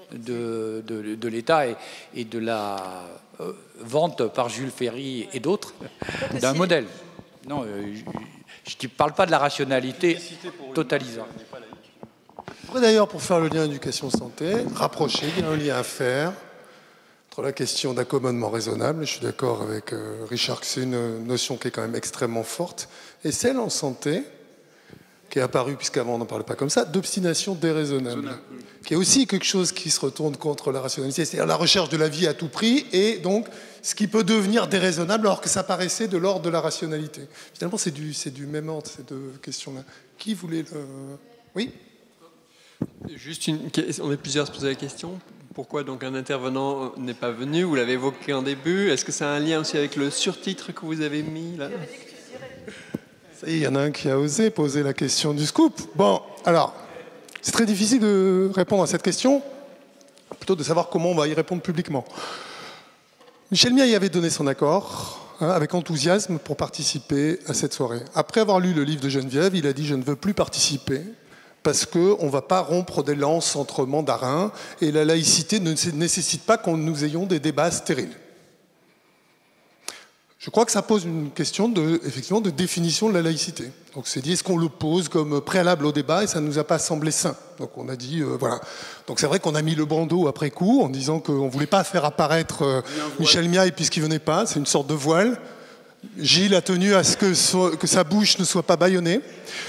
de l'État et de la vente par Jules Ferry et d'autres d'un modèle. Non, je ne parle pas de la rationalité totalisante. Je voudrais d'ailleurs, pour faire le lien éducation-santé, rapprocher, il y a un lien à faire entre la question d'accommodement raisonnable, je suis d'accord avec Richard que c'est une notion qui est quand même extrêmement forte, et celle en santé, qui est apparue, puisqu'avant on n'en parlait pas comme ça, d'obstination déraisonnable, qui est aussi quelque chose qui se retourne contre la rationalité, c'est-à-dire la recherche de la vie à tout prix, et donc ce qui peut devenir déraisonnable alors que ça paraissait de l'ordre de la rationalité. Finalement, c'est du même ordre, ces deux questions-là. Qui voulait le... Oui ? Juste on est plusieurs à se poser la question. Pourquoi donc un intervenant n'est pas venu? Vous l'avez évoqué en début. Est-ce que ça a un lien aussi avec le surtitre que vous avez mis là? Ça y est, il y en a un qui a osé poser la question du scoop. Bon, alors, c'est très difficile de répondre à cette question, plutôt de savoir comment on va y répondre publiquement. Michel Miaille avait donné son accord avec enthousiasme pour participer à cette soirée. Après avoir lu le livre de Geneviève, il a dit « Je ne veux plus participer ». Parce qu'on ne va pas rompre des lances entre mandarins, et la laïcité ne nécessite pas que nous ayons des débats stériles. Je crois que ça pose une question effectivement, de définition de la laïcité. Donc c'est dit, est-ce qu'on le pose comme préalable au débat, et ça ne nous a pas semblé sain. Donc on a dit, voilà. Donc c'est vrai qu'on a mis le bandeau après coup, en disant qu'on ne voulait pas faire apparaître Michel Miaille puisqu'il ne venait pas, c'est une sorte de voile. Gilles a tenu à ce que sa bouche ne soit pas bâillonnée.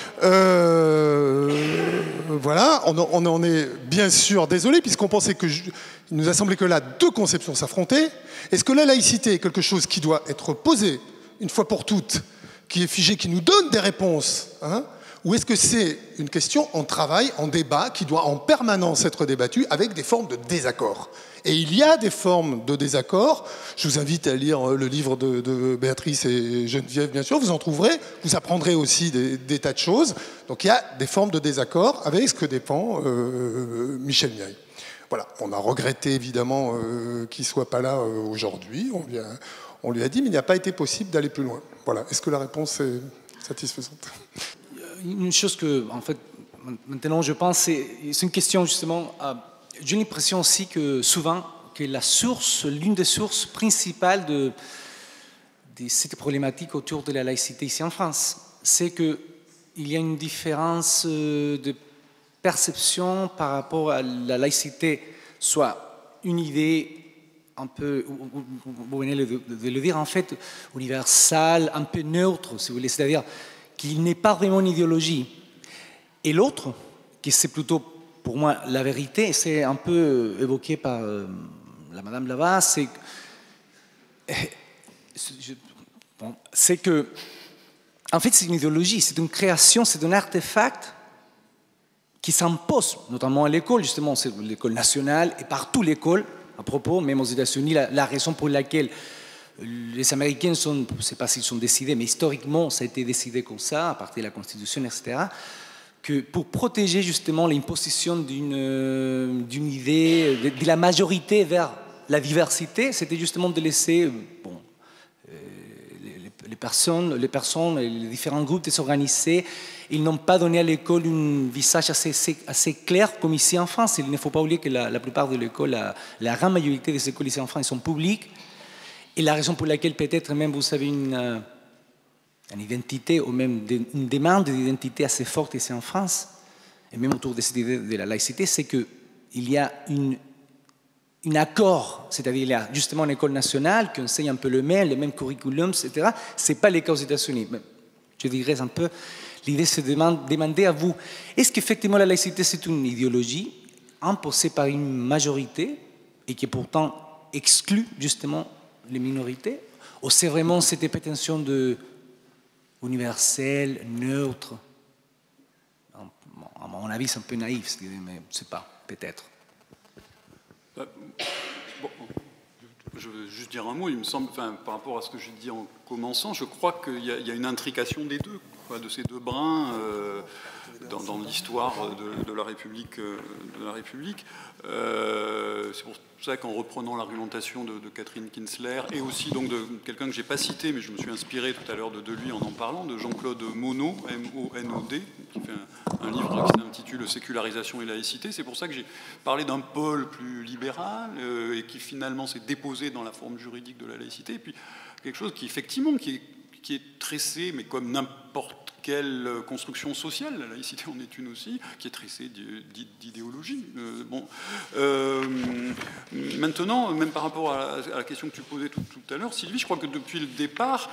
Voilà, on en est bien sûr désolé, puisqu'on pensait il nous a semblé que là, deux conceptions s'affrontaient. Est-ce que la laïcité est quelque chose qui doit être posé une fois pour toutes, qui est figé, qui nous donne des réponses, hein, ou est-ce que c'est une question en travail, en débat, qui doit en permanence être débattue avec des formes de désaccord? Et il y a des formes de désaccord. Je vous invite à lire le livre de Béatrice et Geneviève, bien sûr. Vous en trouverez. Vous apprendrez aussi des tas de choses. Donc il y a des formes de désaccord avec ce que défend Michel Miaille. Voilà. On a regretté évidemment qu'il ne soit pas là aujourd'hui. On lui a dit, mais il n'a pas été possible d'aller plus loin. Voilà. Est-ce que la réponse est satisfaisante? Une chose que, en fait, maintenant je pense, c'est une question justement... J'ai l'impression aussi que souvent, que l'une des sources principales de cette problématique autour de la laïcité ici en France, c'est qu'il y a une différence de perception par rapport à la laïcité, soit une idée un peu, vous venez de le dire, en fait, universelle, un peu neutre, si vous voulez, c'est-à-dire qu'il n'est pas vraiment une idéologie. Et l'autre, qui c'est plutôt pour moi, la vérité, c'est un peu évoqué par la Madame là-bas, c'est que, en fait, c'est une idéologie, c'est une création, c'est un artefact qui s'impose, notamment à l'école, justement, c'est l'école nationale et partout l'école, à propos, même aux États-Unis, la raison pour laquelle les Américains je ne sais pas s'ils sont décidés, mais historiquement, ça a été décidé comme ça, à partir de la Constitution, etc., que pour protéger justement l'imposition d'une idée de la majorité vers la diversité, c'était justement de laisser les personnes et les différents groupes de s'organiser. Ils n'ont pas donné à l'école un visage assez clair comme ici en France. Il ne faut pas oublier que la plupart de l'école, la grande majorité des écoles ici en France sont publiques. Et la raison pour laquelle peut-être même vous avez une identité ou même une demande d'identité assez forte ici en France, et même autour de cette idée de la laïcité, c'est qu'il y a un accord, c'est-à-dire il y a justement une école nationale qui enseigne un peu le même curriculum, etc. Ce n'est pas le cas aux États-Unis. Je dirais un peu, l'idée c'est de demander à vous, est-ce qu'effectivement la laïcité c'est une idéologie imposée par une majorité et qui pourtant exclut justement les minorités, ou c'est vraiment cette prétention de universel, neutre? À mon avis, c'est un peu naïf, mais je ne sais pas, peut-être. Bon, je veux juste dire un mot. Il me semble, par rapport à ce que j'ai dit en commençant, je crois qu'il y a une intrication des deux, de ces deux brins dans l'histoire de la République. C'est pour ça qu'en reprenant l'argumentation de Catherine Kinsler, et aussi donc de quelqu'un que je n'ai pas cité, mais je me suis inspiré tout à l'heure de lui en parlant, de Jean-Claude Monod, M-O-N-O-D, qui fait un livre qui s'intitule « Sécularisation et laïcité ». C'est pour ça que j'ai parlé d'un pôle plus libéral et qui finalement s'est déposé dans la forme juridique de la laïcité, et puis quelque chose qui effectivement qui est tressé, mais comme n'importe quelle construction sociale, la laïcité en est une aussi, qui est tressée d'idéologie. Maintenant, même par rapport à la question que tu posais tout à l'heure, Sylvie, je crois que depuis le départ,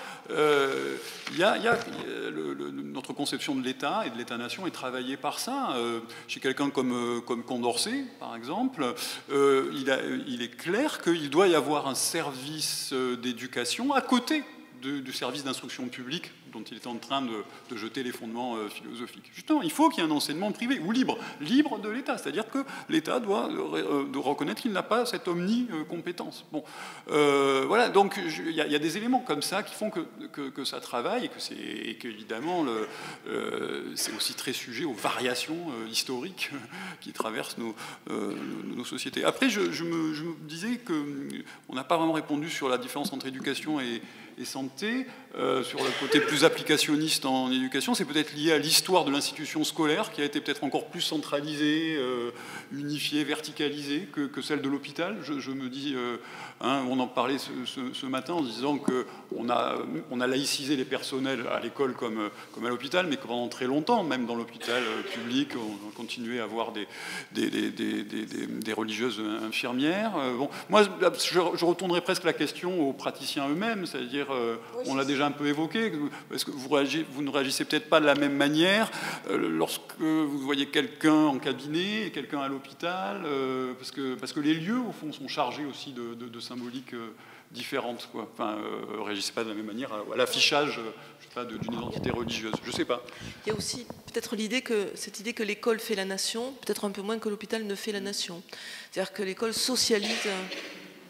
notre conception de l'État et de l'État-nation est travaillée par ça. Chez quelqu'un comme Condorcet, par exemple, il est clair qu'il doit y avoir un service d'éducation à côté du service d'instruction publique dont il est en train de jeter les fondements philosophiques. Justement, il faut qu'il y ait un enseignement privé, ou libre de l'État, c'est-à-dire que l'État doit reconnaître qu'il n'a pas cette omnicompétence. Bon, voilà, donc il y a des éléments comme ça qui font que ça travaille, et qu'évidemment, c'est aussi très sujet aux variations historiques qui traversent nos sociétés. Après, je me disais qu'on n'a pas vraiment répondu sur la différence entre éducation et santé, sur le côté plus applicationniste en éducation. C'est peut-être lié à l'histoire de l'institution scolaire qui a été peut-être encore plus centralisée, unifiée, verticalisée que celle de l'hôpital. Je me dis, on en parlait ce matin en disant qu'on a laïcisé les personnels à l'école comme à l'hôpital, mais que pendant très longtemps, même dans l'hôpital public, on a continué à avoir des religieuses infirmières. Bon, moi, je retournerai presque la question aux praticiens eux-mêmes, c'est-à-dire, on l'a déjà un peu évoqué, est-ce que vous ne réagissez peut-être pas de la même manière lorsque vous voyez quelqu'un en cabinet et quelqu'un à l'hôpital, parce que les lieux, au fond, sont chargés aussi de symboliques différentes, quoi. Enfin, réagissez pas de la même manière à l'affichage, je sais pas, d'une identité religieuse. Je sais pas. Il y a aussi peut-être cette idée que l'école fait la nation, peut-être un peu moins que l'hôpital ne fait la nation. C'est-à-dire que l'école socialise. Pardon ?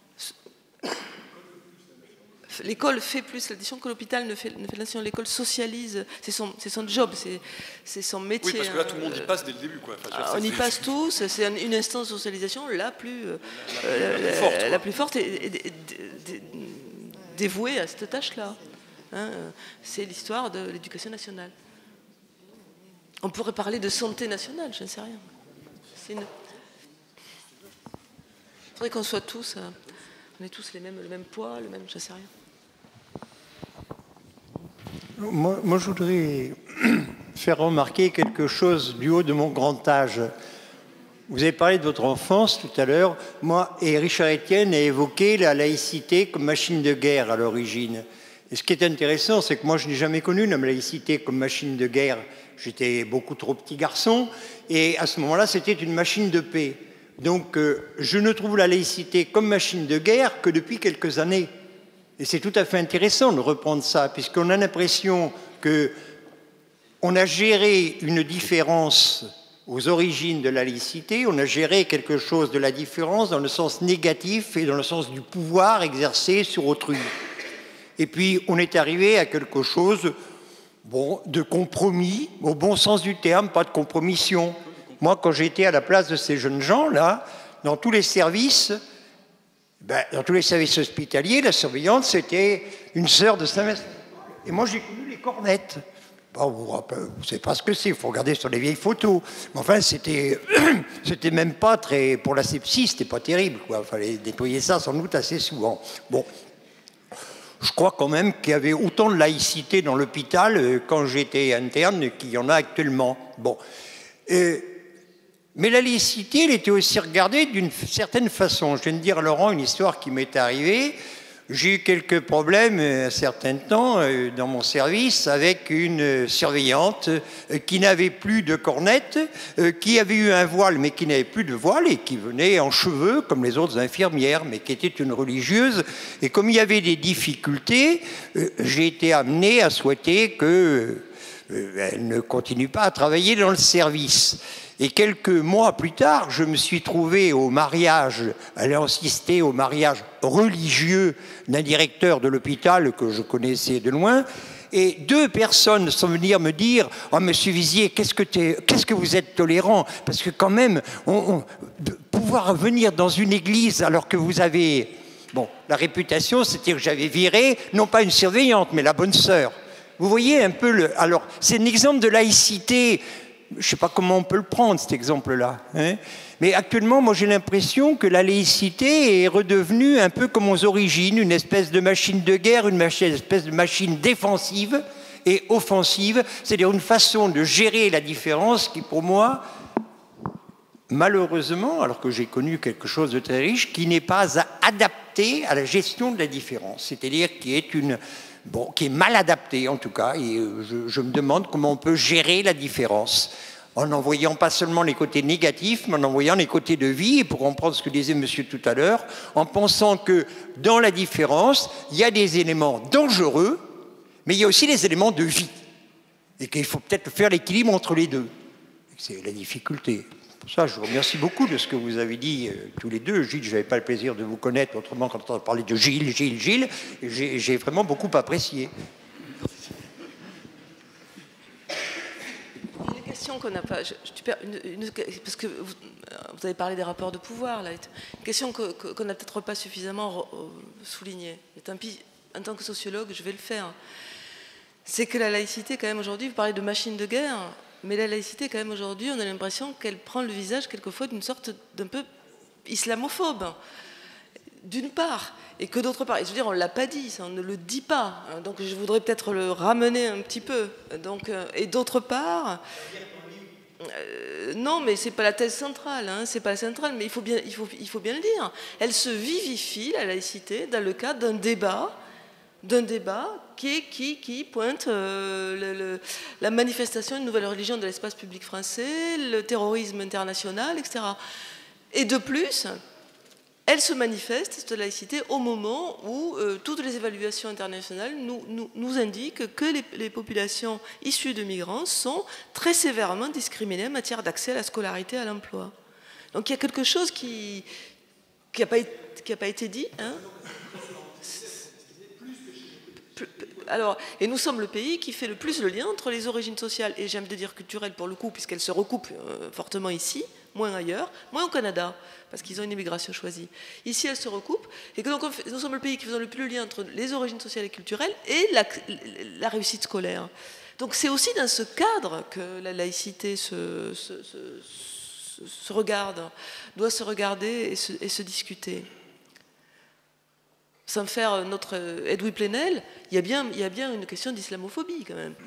L'école fait plus la nation que l'hôpital ne fait la nation. L'école socialise, c'est son job, c'est son métier. Oui, parce que là, tout le monde y passe dès le début, quoi. Enfin, on y passe tous, c'est une instance de socialisation la plus forte et dévouée à cette tâche-là. Hein, c'est l'histoire de l'éducation nationale. On pourrait parler de santé nationale, je ne sais rien. Il faudrait qu'on soit tous... on est tous le même poids, je ne sais rien. Moi, je voudrais faire remarquer quelque chose du haut de mon grand âge. Vous avez parlé de votre enfance tout à l'heure. Moi, et Richard Estienne a évoqué la laïcité comme machine de guerre à l'origine. Et ce qui est intéressant, c'est que moi, je n'ai jamais connu la laïcité comme machine de guerre. J'étais beaucoup trop petit garçon. Et à ce moment-là, c'était une machine de paix. Donc, je ne trouve la laïcité comme machine de guerre que depuis quelques années. Et c'est tout à fait intéressant de reprendre ça, puisqu'on a l'impression qu'on a géré une différence aux origines de la laïcité, on a géré quelque chose de la différence dans le sens négatif et dans le sens du pouvoir exercé sur autrui. Et puis, on est arrivé à quelque chose de compromis, au bon sens du terme, pas de compromission. Moi, quand j'étais à la place de ces jeunes gens-là, dans tous les services hospitaliers, la surveillante, c'était une sœur de Saint-Vincent. Et moi, j'ai connu les cornettes. Bon, vous ne savez pas ce que c'est, il faut regarder sur les vieilles photos. Mais enfin, c'était même pas très... Pour la sepsis, c'était pas terrible, quoi. Il fallait nettoyer ça sans doute assez souvent. Bon, je crois quand même qu'il y avait autant de laïcité dans l'hôpital quand j'étais interne qu'il y en a actuellement. Bon. Mais la laïcité, elle était aussi regardée d'une certaine façon. Je viens de dire à Laurent une histoire qui m'est arrivée. J'ai eu quelques problèmes un certain temps dans mon service avec une surveillante qui n'avait plus de cornette, qui avait eu un voile mais qui n'avait plus de voile et qui venait en cheveux comme les autres infirmières, mais qui était une religieuse. Et comme il y avait des difficultés, j'ai été amené à souhaiter qu'elle ne continue pas à travailler dans le service. Et quelques mois plus tard, je me suis trouvé au mariage, aller assister au mariage religieux d'un directeur de l'hôpital que je connaissais de loin. Et deux personnes sont venues me dire « Oh, monsieur Vizier, qu'est-ce que vous êtes tolérant ?» Parce que quand même, pouvoir venir dans une église alors que vous avez... Bon, la réputation, c'était que j'avais viré, non pas une surveillante, mais la bonne sœur. Vous voyez un peu Alors, c'est un exemple de laïcité... Je ne sais pas comment on peut le prendre, cet exemple-là. Hein. Mais actuellement, moi, j'ai l'impression que la laïcité est redevenue un peu comme aux origines, une espèce de machine de guerre, une espèce de machine défensive et offensive, c'est-à-dire une façon de gérer la différence qui, pour moi, malheureusement, alors que j'ai connu quelque chose de très riche, qui n'est pas adapté à la gestion de la différence, c'est-à-dire qui est mal adapté en tout cas, et je me demande comment on peut gérer la différence, en en voyant pas seulement les côtés négatifs, mais en voyant les côtés de vie, et pour comprendre ce que disait monsieur tout à l'heure, en pensant que dans la différence, il y a des éléments dangereux, Mais il y a aussi les éléments de vie. Et qu'il faut peut-être faire l'équilibre entre les deux. C'est la difficulté. Pour ça, je vous remercie beaucoup de ce que vous avez dit tous les deux. Gilles, je n'avais pas le plaisir de vous connaître autrement quand on parlait de Gilles. J'ai vraiment beaucoup apprécié. Une question qu'on n'a pas... parce que vous avez parlé des rapports de pouvoir, là. Une question qu'on n'a peut-être pas suffisamment soulignée. Mais tant pis, en tant que sociologue, je vais le faire. C'est que la laïcité, quand même, aujourd'hui, vous parlez de machine de guerre, mais la laïcité, quand même, aujourd'hui, on a l'impression qu'elle prend le visage, quelquefois, d'une sorte d'un peu islamophobe, d'une part, et que d'autre part, et je veux dire, on ne l'a pas dit, ça, on ne le dit pas, donc je voudrais peut-être le ramener un petit peu, donc, et d'autre part... non, mais c'est pas la thèse centrale, hein, c'est pas la centrale, mais il faut bien le dire. Elle se vivifie, la laïcité, dans le cadre d'un débat qui pointe la manifestation d'une nouvelle religion de l'espace public français, le terrorisme international, etc. Et de plus, elle se manifeste, cette laïcité, au moment où toutes les évaluations internationales nous indiquent que les populations issues de migrants sont très sévèrement discriminées en matière d'accès à la scolarité et à l'emploi. Donc il y a quelque chose qui n'a pas été dit, hein. Alors, et nous sommes le pays qui fait le plus le lien entre les origines sociales et, j'aime dire, culturelles pour le coup, puisqu'elles se recoupent fortement ici, moins ailleurs, moins au Canada, parce qu'ils ont une immigration choisie. Ici, elles se recoupent, et que donc nous sommes le pays qui faisons le plus le lien entre les origines sociales et culturelles et la réussite scolaire. Donc c'est aussi dans ce cadre que la laïcité se regarde, doit se regarder et se discuter. Sans faire notre Edoui Plenel, il y a bien une question d'islamophobie quand même.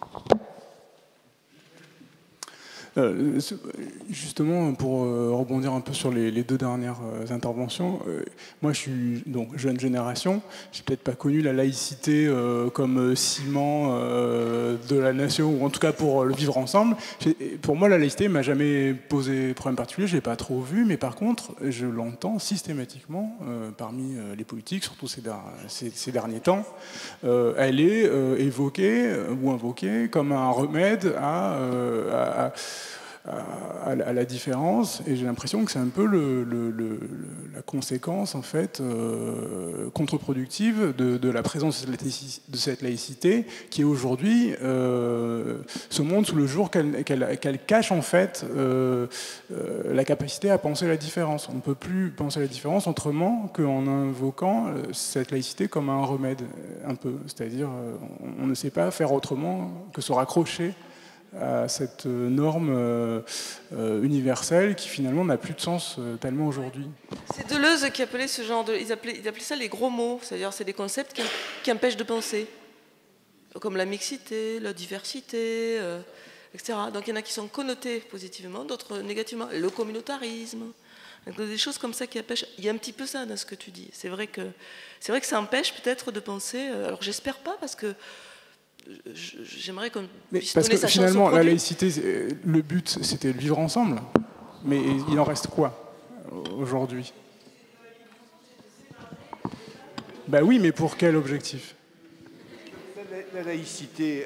Justement, pour rebondir un peu sur les deux dernières interventions, moi je suis donc jeune génération, j'ai peut-être pas connu la laïcité comme ciment de la nation, ou en tout cas pour le vivre ensemble. Pour moi, la laïcité m'a jamais posé problème particulier, je l'ai pas trop vu, mais par contre, je l'entends systématiquement parmi les politiques, surtout ces derniers temps. Elle est évoquée ou invoquée comme un remède à la différence, et j'ai l'impression que c'est un peu la conséquence en fait contre-productive de la présence de cette laïcité qui aujourd'hui se montre sous le jour qu'elle cache en fait la capacité à penser la différence. On ne peut plus penser la différence autrement qu'en invoquant cette laïcité comme un remède un peu, c'est-à-dire on ne sait pas faire autrement que se raccrocher à cette norme universelle qui finalement n'a plus de sens tellement aujourd'hui. C'est Deleuze qui appelait ce genre de... Ils appelaient ça les gros mots, c'est-à-dire c'est des concepts qui empêchent de penser, comme la mixité, la diversité, etc. Donc il y en a qui sont connotés positivement, d'autres négativement. Le communautarisme, donc, des choses comme ça qui empêchent. Il y a un petit peu ça dans ce que tu dis. C'est vrai que ça empêche peut-être de penser... Alors j'espère pas, parce que j'aimerais qu'on puisse donner sa chance au produit. Parce que finalement, la laïcité, le but, c'était de vivre ensemble. Mais il en reste quoi aujourd'hui? Ben oui, mais pour quel objectif? La laïcité,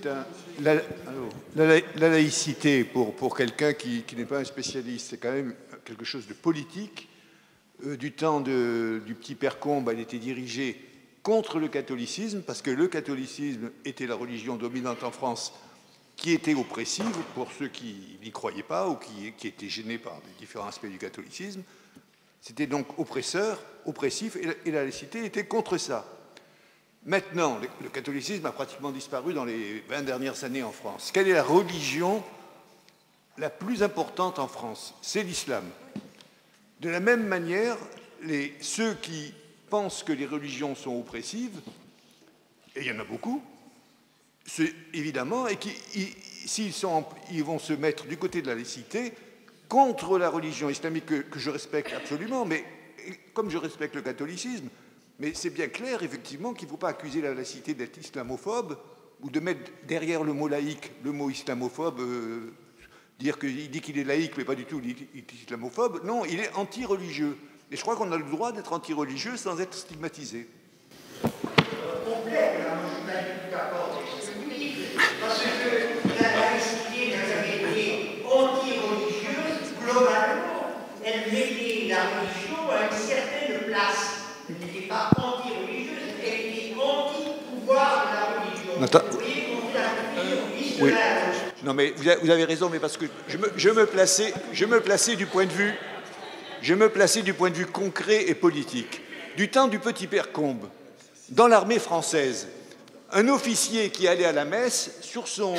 la laïcité pour quelqu'un qui n'est pas un spécialiste, c'est quand même quelque chose de politique. Du temps du petit Père Combe, elle était dirigée contre le catholicisme, parce que le catholicisme était la religion dominante en France, qui était oppressive pour ceux qui n'y croyaient pas ou qui étaient gênés par les différents aspects du catholicisme. C'était donc oppressif, et la laïcité était contre ça. Maintenant, le catholicisme a pratiquement disparu dans les 20 dernières années en France. Quelle est la religion la plus importante en France? C'est l'islam. De la même manière, ceux qui pensent que les religions sont oppressives, et il y en a beaucoup, évidemment, et ils vont se mettre du côté de la laïcité contre la religion islamique que je respecte absolument, mais comme je respecte le catholicisme, mais c'est bien clair, effectivement, qu'il ne faut pas accuser la laïcité d'être islamophobe ou de mettre derrière le mot laïque le mot islamophobe, dire qu'il dit qu'il est laïque, mais pas du tout, il est islamophobe. Non, il est anti-religieux. Et je crois qu'on a le droit d'être anti-religieux sans être stigmatisé. pas du tout d'accord avec ce que vous dites, parce que la laïcité n'a jamais été anti-religieuse, globalement. Elle mettait la religion à une certaine place. Elle n'était pas anti-religieuse, elle était anti-pouvoir de la religion. Vous voyez comment la religion oui. Non mais vous avez raison, mais parce que je me plaçais du point de vue concret et politique. Du temps du petit père Combes, dans l'armée française, un officier qui allait à la messe, sur son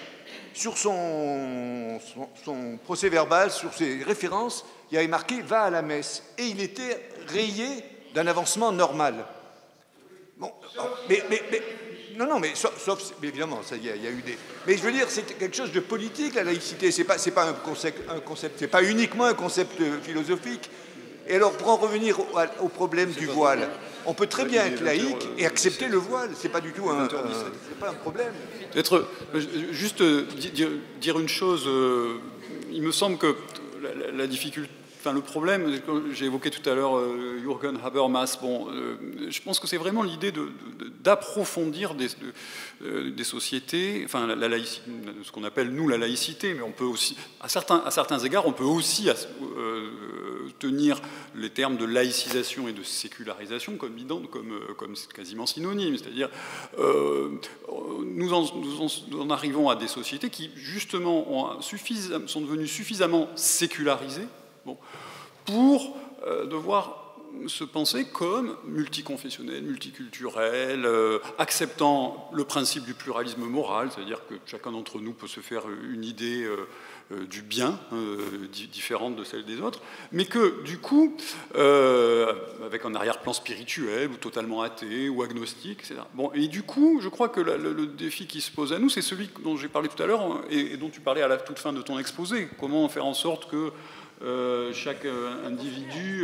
procès-verbal, sur ses références, il y avait marqué « va à la messe ». Et il était rayé d'un avancement normal. Bon, mais sauf évidemment, ça y est, il y a eu des... Mais je veux dire, c'est quelque chose de politique, la laïcité. C'est pas un concept, c'est pas uniquement un concept philosophique. Et alors, pour en revenir au problème du voile, on peut très bien être laïque et accepter le voile. C'est pas du tout c'est pas un problème. Peut-être juste dire une chose. Il me semble que la difficulté, enfin le problème, j'ai évoqué tout à l'heure Jürgen Habermas. Bon, je pense que c'est vraiment l'idée d'approfondir des sociétés, enfin la laïcité, ce qu'on appelle nous la laïcité, mais on peut aussi, à certains égards, on peut aussi tenir les termes de laïcisation et de sécularisation comme quasiment synonymes. C'est-à-dire, nous en arrivons à des sociétés qui justement sont devenues suffisamment sécularisées. Bon, pour devoir se penser comme multiconfessionnel, multiculturel, acceptant le principe du pluralisme moral, c'est-à-dire que chacun d'entre nous peut se faire une idée du bien différente de celle des autres, mais que du coup, avec un arrière-plan spirituel ou totalement athée ou agnostique, etc. Bon, et du coup, je crois que le défi qui se pose à nous, c'est celui dont j'ai parlé tout à l'heure et dont tu parlais à la toute fin de ton exposé. Comment faire en sorte que chaque individu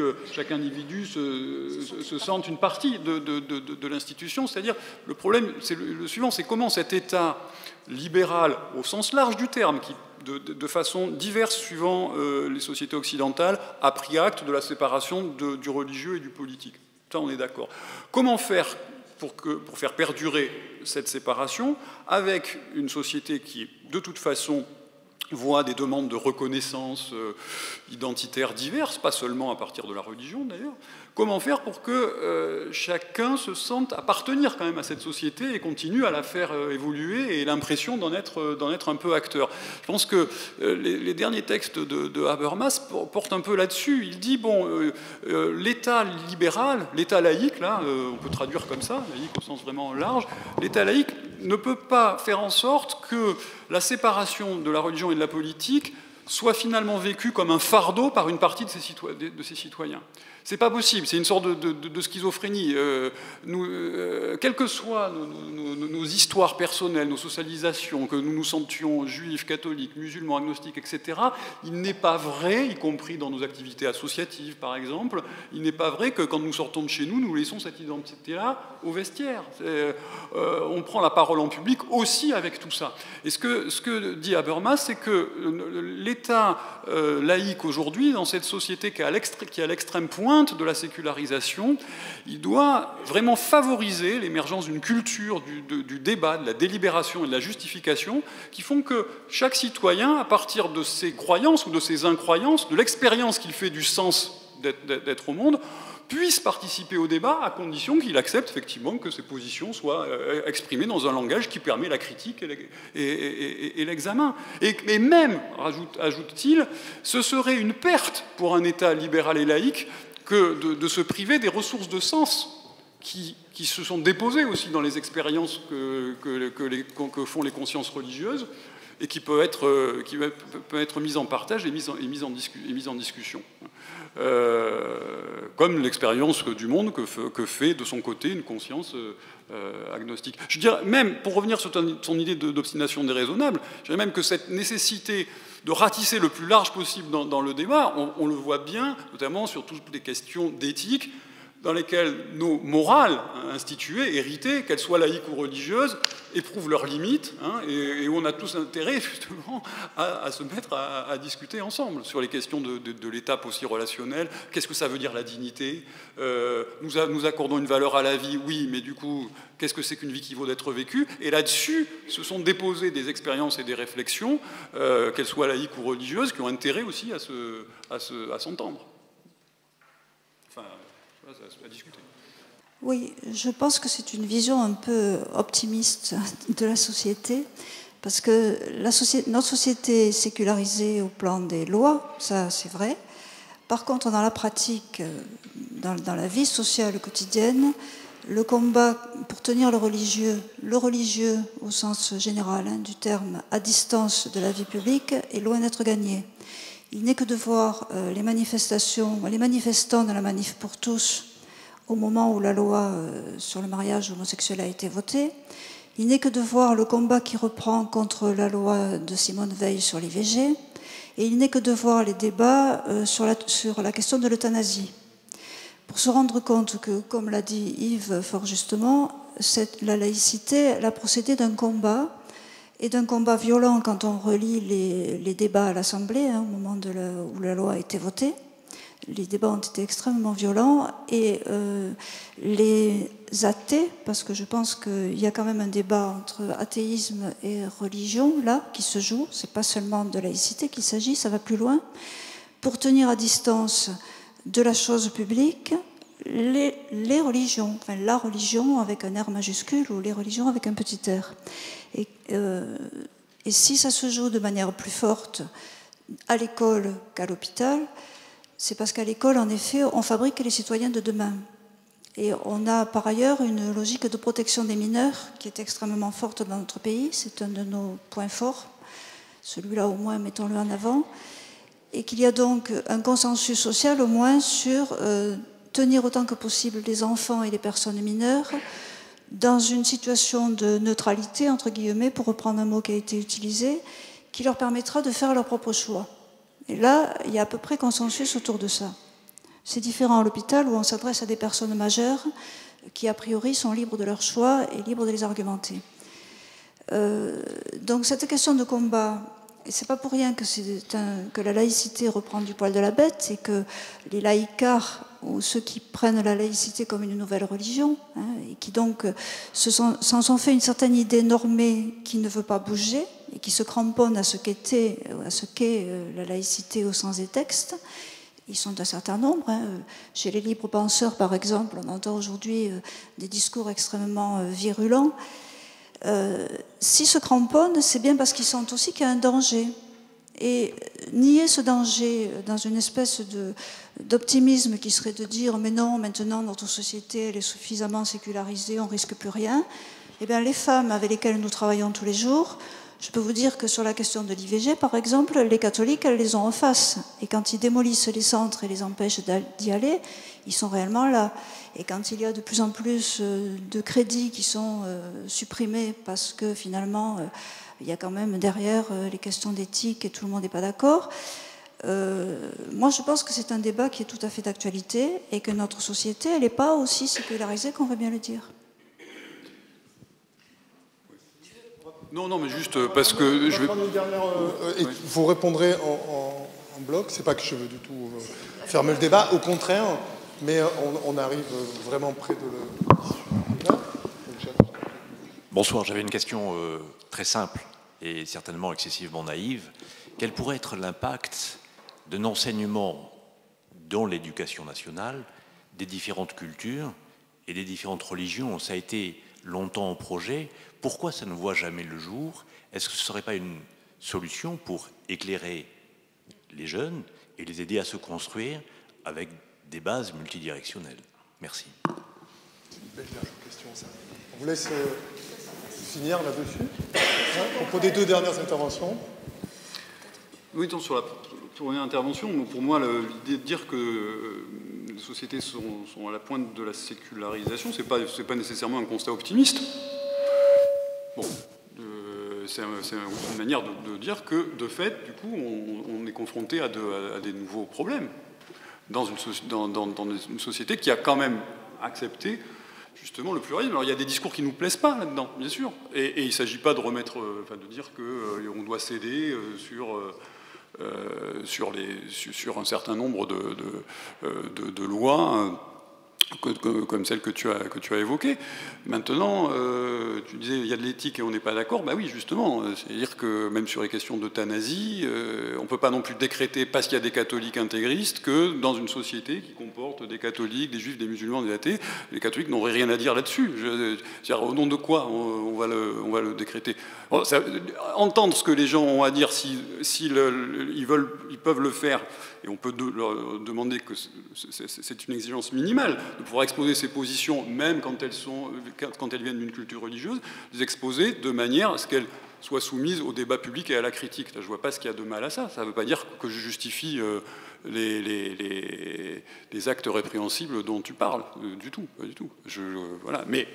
se sente une partie de l'institution. C'est-à-dire, le problème, c'est le suivant, c'est comment cet État libéral, au sens large du terme, qui de façon diverse suivant les sociétés occidentales, a pris acte de la séparation du religieux et du politique. Ça, on est d'accord. Comment faire pour faire perdurer cette séparation avec une société qui, de toute façon, voit des demandes de reconnaissance identitaire diverses, pas seulement à partir de la religion d'ailleurs. Comment faire pour que chacun se sente appartenir quand même à cette société et continue à la faire évoluer et ait l'impression d'en être un peu acteur. Je pense que les derniers textes de Habermas portent un peu là-dessus. Il dit, bon, l'État libéral, l'État laïque, là, on peut traduire comme ça, laïque au sens vraiment large, l'État laïque ne peut pas faire en sorte que la séparation de la religion et de la politique soit finalement vécue comme un fardeau par une partie de ses citoyens. C'est pas possible, c'est une sorte de schizophrénie. Quelles que soient nos histoires personnelles, nos socialisations, que nous nous sentions juifs, catholiques, musulmans, agnostiques, etc., il n'est pas vrai, y compris dans nos activités associatives par exemple, il n'est pas vrai que quand nous sortons de chez nous, nous laissons cette identité-là au vestiaire. On prend la parole en public aussi avec tout ça. Et ce que dit Habermas, c'est que l'État laïque aujourd'hui, dans cette société qui est à l'extrême pointe de la sécularisation, il doit vraiment favoriser l'émergence d'une culture du débat, de la délibération et de la justification qui font que chaque citoyen, à partir de ses croyances ou de ses incroyances, de l'expérience qu'il fait du sens d'être au monde, puisse participer au débat à condition qu'il accepte effectivement que ses positions soient exprimées dans un langage qui permet la critique et l'examen. Et même, ajoute-t-il, ce serait une perte pour un État libéral et laïque que de se priver des ressources de sens qui se sont déposées aussi dans les expériences que font les consciences religieuses et qui peut être mise en partage et mise en discussion. Comme l'expérience du monde que fait de son côté une conscience agnostique. Je dirais même, pour revenir sur son idée d'obstination déraisonnable, je dirais même que cette nécessité de ratisser le plus large possible dans le débat, on le voit bien, notamment sur toutes les questions d'éthique. dans lesquelles nos morales instituées, héritées, qu'elles soient laïques ou religieuses, éprouvent leurs limites, hein, et où on a tous intérêt justement à se mettre à discuter ensemble sur les questions de l'étape aussi relationnelle. Qu'est-ce que ça veut dire la dignité? Nous accordons une valeur à la vie, oui, mais du coup, qu'est-ce que c'est qu'une vie qui vaut d'être vécue? Et là-dessus, se sont déposées des expériences et des réflexions, qu'elles soient laïques ou religieuses, qui ont intérêt aussi à s'entendre. Enfin, à discuter. Oui, je pense que c'est une vision un peu optimiste de la société, parce que notre société est sécularisée au plan des lois, ça c'est vrai. Par contre, dans la pratique, dans la vie sociale quotidienne, le combat pour tenir le religieux au sens général du terme, à distance de la vie publique, est loin d'être gagné. Il n'est que de voir les manifestants de la manif pour tous au moment où la loi sur le mariage homosexuel a été votée. Il n'est que de voir le combat qui reprend contre la loi de Simone Veil sur l'IVG. Et il n'est que de voir les débats sur la question de l'euthanasie. Pour se rendre compte que, comme l'a dit Yves fort justement, la laïcité elle a procédé d'un combat, et d'un combat violent quand on relit les débats à l'Assemblée, hein, au moment où la loi a été votée. Les débats ont été extrêmement violents, et les athées, parce que je pense qu'il y a quand même un débat entre athéisme et religion, là, qui se joue, c'est pas seulement de laïcité qu'il s'agit, ça va plus loin, pour tenir à distance de la chose publique les religions, enfin la religion avec un R majuscule ou les religions avec un petit r. Et si ça se joue de manière plus forte à l'école qu'à l'hôpital, c'est parce qu'à l'école, en effet, on fabrique les citoyens de demain. Et on a par ailleurs une logique de protection des mineurs qui est extrêmement forte dans notre pays. C'est un de nos points forts. Celui-là, au moins, mettons-le en avant. Et qu'il y a donc un consensus social, au moins, sur tenir autant que possible les enfants et les personnes mineures dans une situation de neutralité, entre guillemets, pour reprendre un mot qui a été utilisé, qui leur permettra de faire leur propre choix. Et là, il y a à peu près consensus autour de ça. C'est différent à l'hôpital où on s'adresse à des personnes majeures qui, a priori, sont libres de leur choix et libres de les argumenter. Donc cette question de combat, et c'est pas pour rien que la laïcité reprend du poil de la bête, et que les laïcards, ou ceux qui prennent la laïcité comme une nouvelle religion, hein, et qui donc s'en sont fait une certaine idée normée qui ne veut pas bouger, et qui se cramponne à ce qu'est la laïcité au sens des textes. Ils sont un certain nombre. Hein. Chez les libres penseurs, par exemple, on entend aujourd'hui des discours extrêmement virulents. S'ils se cramponnent, c'est bien parce qu'ils sentent aussi qu'il y a un danger. Et nier ce danger dans une espèce d'optimisme qui serait de dire « mais non, maintenant notre société elle est suffisamment sécularisée, on ne risque plus rien », eh bien les femmes avec lesquelles nous travaillons tous les jours, je peux vous dire que sur la question de l'IVG, par exemple, les catholiques, elles les ont en face. Et quand ils démolissent les centres et les empêchent d'y aller, ils sont réellement là. Et quand il y a de plus en plus de crédits qui sont supprimés parce que finalement, il y a quand même derrière les questions d'éthique et tout le monde n'est pas d'accord, moi je pense que c'est un débat qui est tout à fait d'actualité et que notre société, elle n'est pas aussi sécularisée qu'on veut bien le dire. Non, mais juste parce que je vais prendre une dernière. Et vous répondrez en bloc. C'est pas que je veux du tout fermer le débat, au contraire, mais on arrive vraiment près de le. Bonsoir, j'avais une question très simple et certainement excessivement naïve. Quel pourrait être l'impact d'un enseignement dans l'éducation nationale des différentes cultures et des différentes religions? Ça a été longtemps en projet. Pourquoi ça ne voit jamais le jour? Est-ce que ce ne serait pas une solution pour éclairer les jeunes et les aider à se construire avec des bases multidirectionnelles? Merci. C'est une belle question, ça. On vous laisse finir là-dessus, à propos des deux dernières interventions. Oui, donc sur la première intervention, pour moi, l'idée de dire que les sociétés sont à la pointe de la sécularisation, c'est pas nécessairement un constat optimiste. Bon, c'est une manière de dire que, de fait, du coup, on est confronté à des nouveaux problèmes. dans une société qui a quand même accepté justement le pluralisme. Alors il y a des discours qui ne nous plaisent pas là-dedans, bien sûr, et il ne s'agit pas de remettre, de dire qu'on doit céder sur un certain nombre de lois comme celle que tu as évoquée. Maintenant, tu disais il y a de l'éthique et on n'est pas d'accord. Bah oui, justement, c'est-à-dire que même sur les questions d'euthanasie, on ne peut pas non plus décréter, parce qu'il y a des catholiques intégristes, que dans une société qui comporte des catholiques, des juifs, des musulmans, des athées, les catholiques n'auraient rien à dire là-dessus. C'est-à-dire, au nom de quoi on va le décréter? Entendre ce que les gens ont à dire, ils peuvent le faire, et on peut leur demander que c'est une exigence minimale de pouvoir exposer ses positions, même quand elles viennent d'une culture religieuse, les exposer de manière à ce qu'elles soient soumises au débat public et à la critique. Là, je ne vois pas ce qu'il y a de mal à ça. Ça ne veut pas dire que je justifie les actes répréhensibles dont tu parles, du tout, pas du tout. Voilà, mais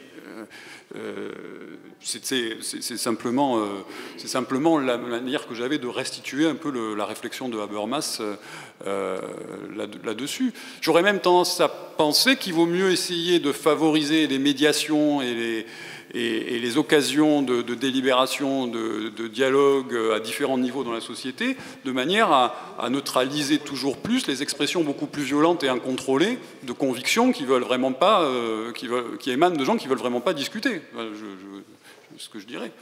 c'est simplement la manière que j'avais de restituer un peu la réflexion de Habermas là-dessus. J'aurais même tendance à penser qu'il vaut mieux essayer de favoriser les médiations et les occasions de délibération, de dialogue à différents niveaux dans la société, de manière à neutraliser toujours plus les expressions beaucoup plus violentes et incontrôlées de convictions qui veulent vraiment pas, qui émanent de gens qui veulent vraiment pas discuter. Ce que je dirais.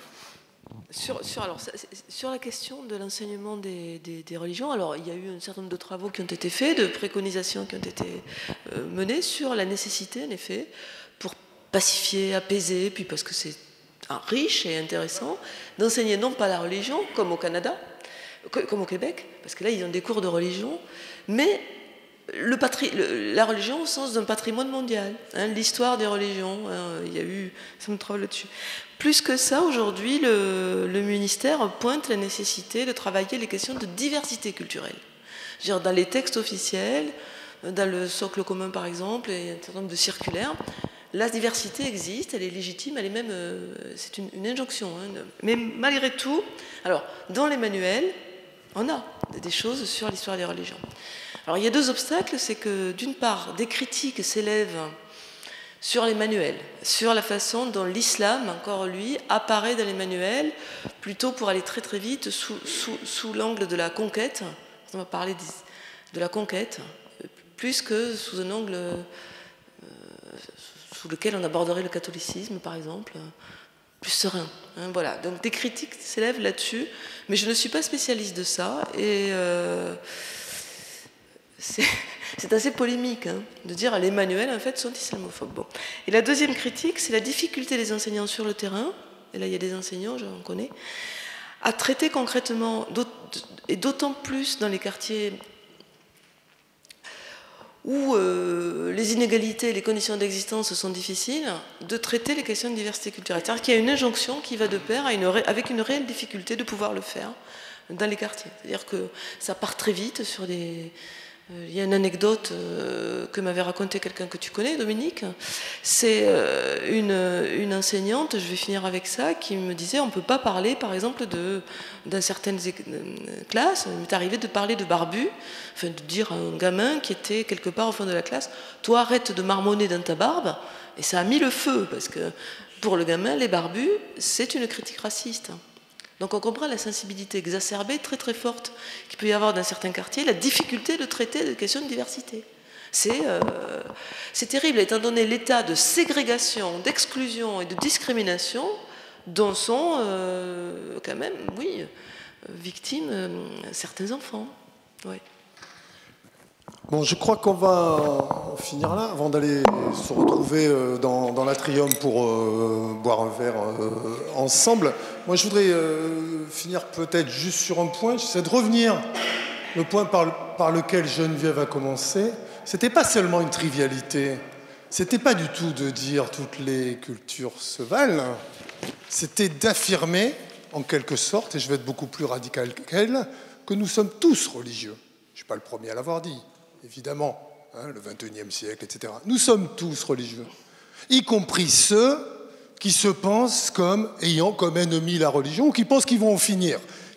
Sur la question de l'enseignement des religions, alors il y a eu un certain nombre de travaux qui ont été faits, de préconisations qui ont été menées sur la nécessité, en effet, pour pacifier, apaiser, puis parce que c'est riche et intéressant, d'enseigner non pas la religion, comme au Canada, comme au Québec, parce que là ils ont des cours de religion, mais la religion au sens d'un patrimoine mondial, l'histoire des religions, il y a eu ça me travaille là-dessus. Plus que ça, aujourd'hui, le ministère pointe la nécessité de travailler les questions de diversité culturelle. Je veux dire, dans les textes officiels, dans le socle commun par exemple, et un certain nombre de circulaires, la diversité existe, elle est légitime, elle est même, c'est une injonction. Mais malgré tout, alors dans les manuels, on a des choses sur l'histoire des religions. Alors il y a deux obstacles, c'est que d'une part, des critiques s'élèvent sur les manuels, sur la façon dont l'islam, encore lui, apparaît dans les manuels, plutôt pour aller très très vite sous l'angle de la conquête. On va parler de la conquête, plus que sous un angle sous lequel on aborderait le catholicisme, par exemple, plus serein. Voilà. Donc des critiques s'élèvent là-dessus, mais je ne suis pas spécialiste de ça, et c'est assez polémique de dire les manuels en fait sont islamophobes. Bon. Et la deuxième critique, c'est la difficulté des enseignants sur le terrain, et là il y a des enseignants, j'en connais, à traiter concrètement, et d'autant plus dans les quartiers où les inégalités et les conditions d'existence sont difficiles, de traiter les questions de diversité culturelle. C'est-à-dire qu'il y a une injonction qui va de pair avec une réelle difficulté de pouvoir le faire dans les quartiers. C'est-à-dire que ça part très vite sur des... Il y a une anecdote que m'avait raconté quelqu'un que tu connais, Dominique. C'est une enseignante, je vais finir avec ça, qui me disait on ne peut pas parler, par exemple, dans certaines classes. Il m'est arrivé de parler de barbu, enfin de dire à un gamin qui était quelque part au fond de la classe toi arrête de marmonner dans ta barbe. Et ça a mis le feu, parce que pour le gamin, les barbus, c'est une critique raciste. Donc on comprend la sensibilité exacerbée, très très forte, qu'il peut y avoir dans certains quartiers, la difficulté de traiter des questions de diversité. C'est terrible, étant donné l'état de ségrégation, d'exclusion et de discrimination dont sont quand même, oui, victimes certains enfants. Oui. Bon, je crois qu'on va finir là, avant d'aller se retrouver dans l'atrium pour boire un verre ensemble. Moi, je voudrais finir peut-être juste sur un point. J'essaie de revenir, le point par lequel Geneviève a commencé. C'était pas seulement une trivialité. C'était pas du tout de dire toutes les cultures se valent. C'était d'affirmer, en quelque sorte, et je vais être beaucoup plus radical qu'elle, que nous sommes tous religieux. Je ne suis pas le premier à l'avoir dit. Évidemment, le XXIe siècle, etc. Nous sommes tous religieux, y compris ceux qui se pensent comme ayant comme ennemi la religion, ou qui pensent qu'ils vont en finir,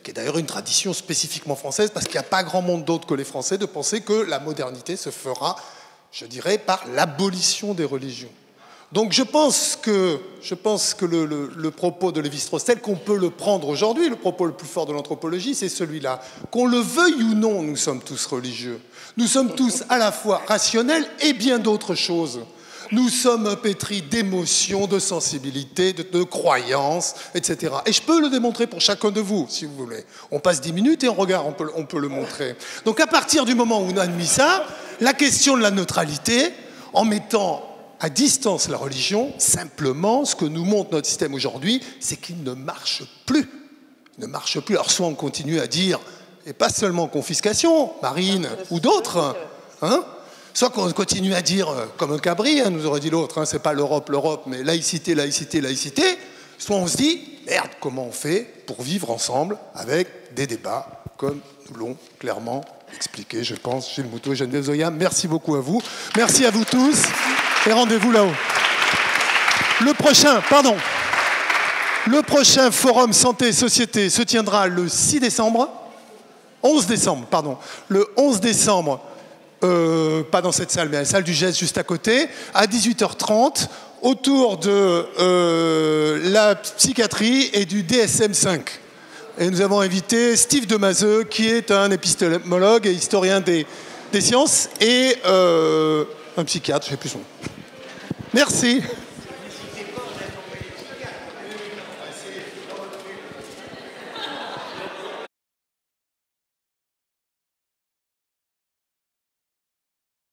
qui est d'ailleurs une tradition spécifiquement française, parce qu'il n'y a pas grand monde d'autre que les Français de penser que la modernité se fera, je dirais, par l'abolition des religions. Donc je pense que le propos de Lévi-Strauss, tel qu'on peut le prendre aujourd'hui, le propos le plus fort de l'anthropologie, c'est celui-là. Qu'on le veuille ou non, nous sommes tous religieux. Nous sommes tous à la fois rationnels et bien d'autres choses. Nous sommes pétris d'émotions, de sensibilité, de croyances, etc. Et je peux le démontrer pour chacun de vous, si vous voulez. On passe 10 minutes et on regarde, on peut le montrer. Donc à partir du moment où on a admis ça, la question de la neutralité, en mettant à distance la religion, simplement, ce que nous montre notre système aujourd'hui, c'est qu'il ne marche plus. Il ne marche plus. Alors soit on continue à dire, et pas seulement confiscation, Marine ou d'autres, hein, soit qu'on continue à dire, comme un cabri, hein, nous aurait dit l'autre, hein, c'est pas l'Europe, mais laïcité, laïcité, laïcité, soit on se dit, merde, comment on fait pour vivre ensemble avec des débats, comme nous l'ont clairement expliqué, je pense, Gilles Moutot et Geneviève Zoya. Merci beaucoup à vous. Merci à vous tous. Et rendez-vous là-haut. Le prochain forum Santé et Société se tiendra le 11 décembre, le 11 décembre, pas dans cette salle, mais à la salle du GES juste à côté, à 18h30, autour de la psychiatrie et du DSM-5. Et nous avons invité Steve Demazeux, qui est un épistémologue et historien des sciences, et un psychiatre, je ne sais plus son nom. Merci.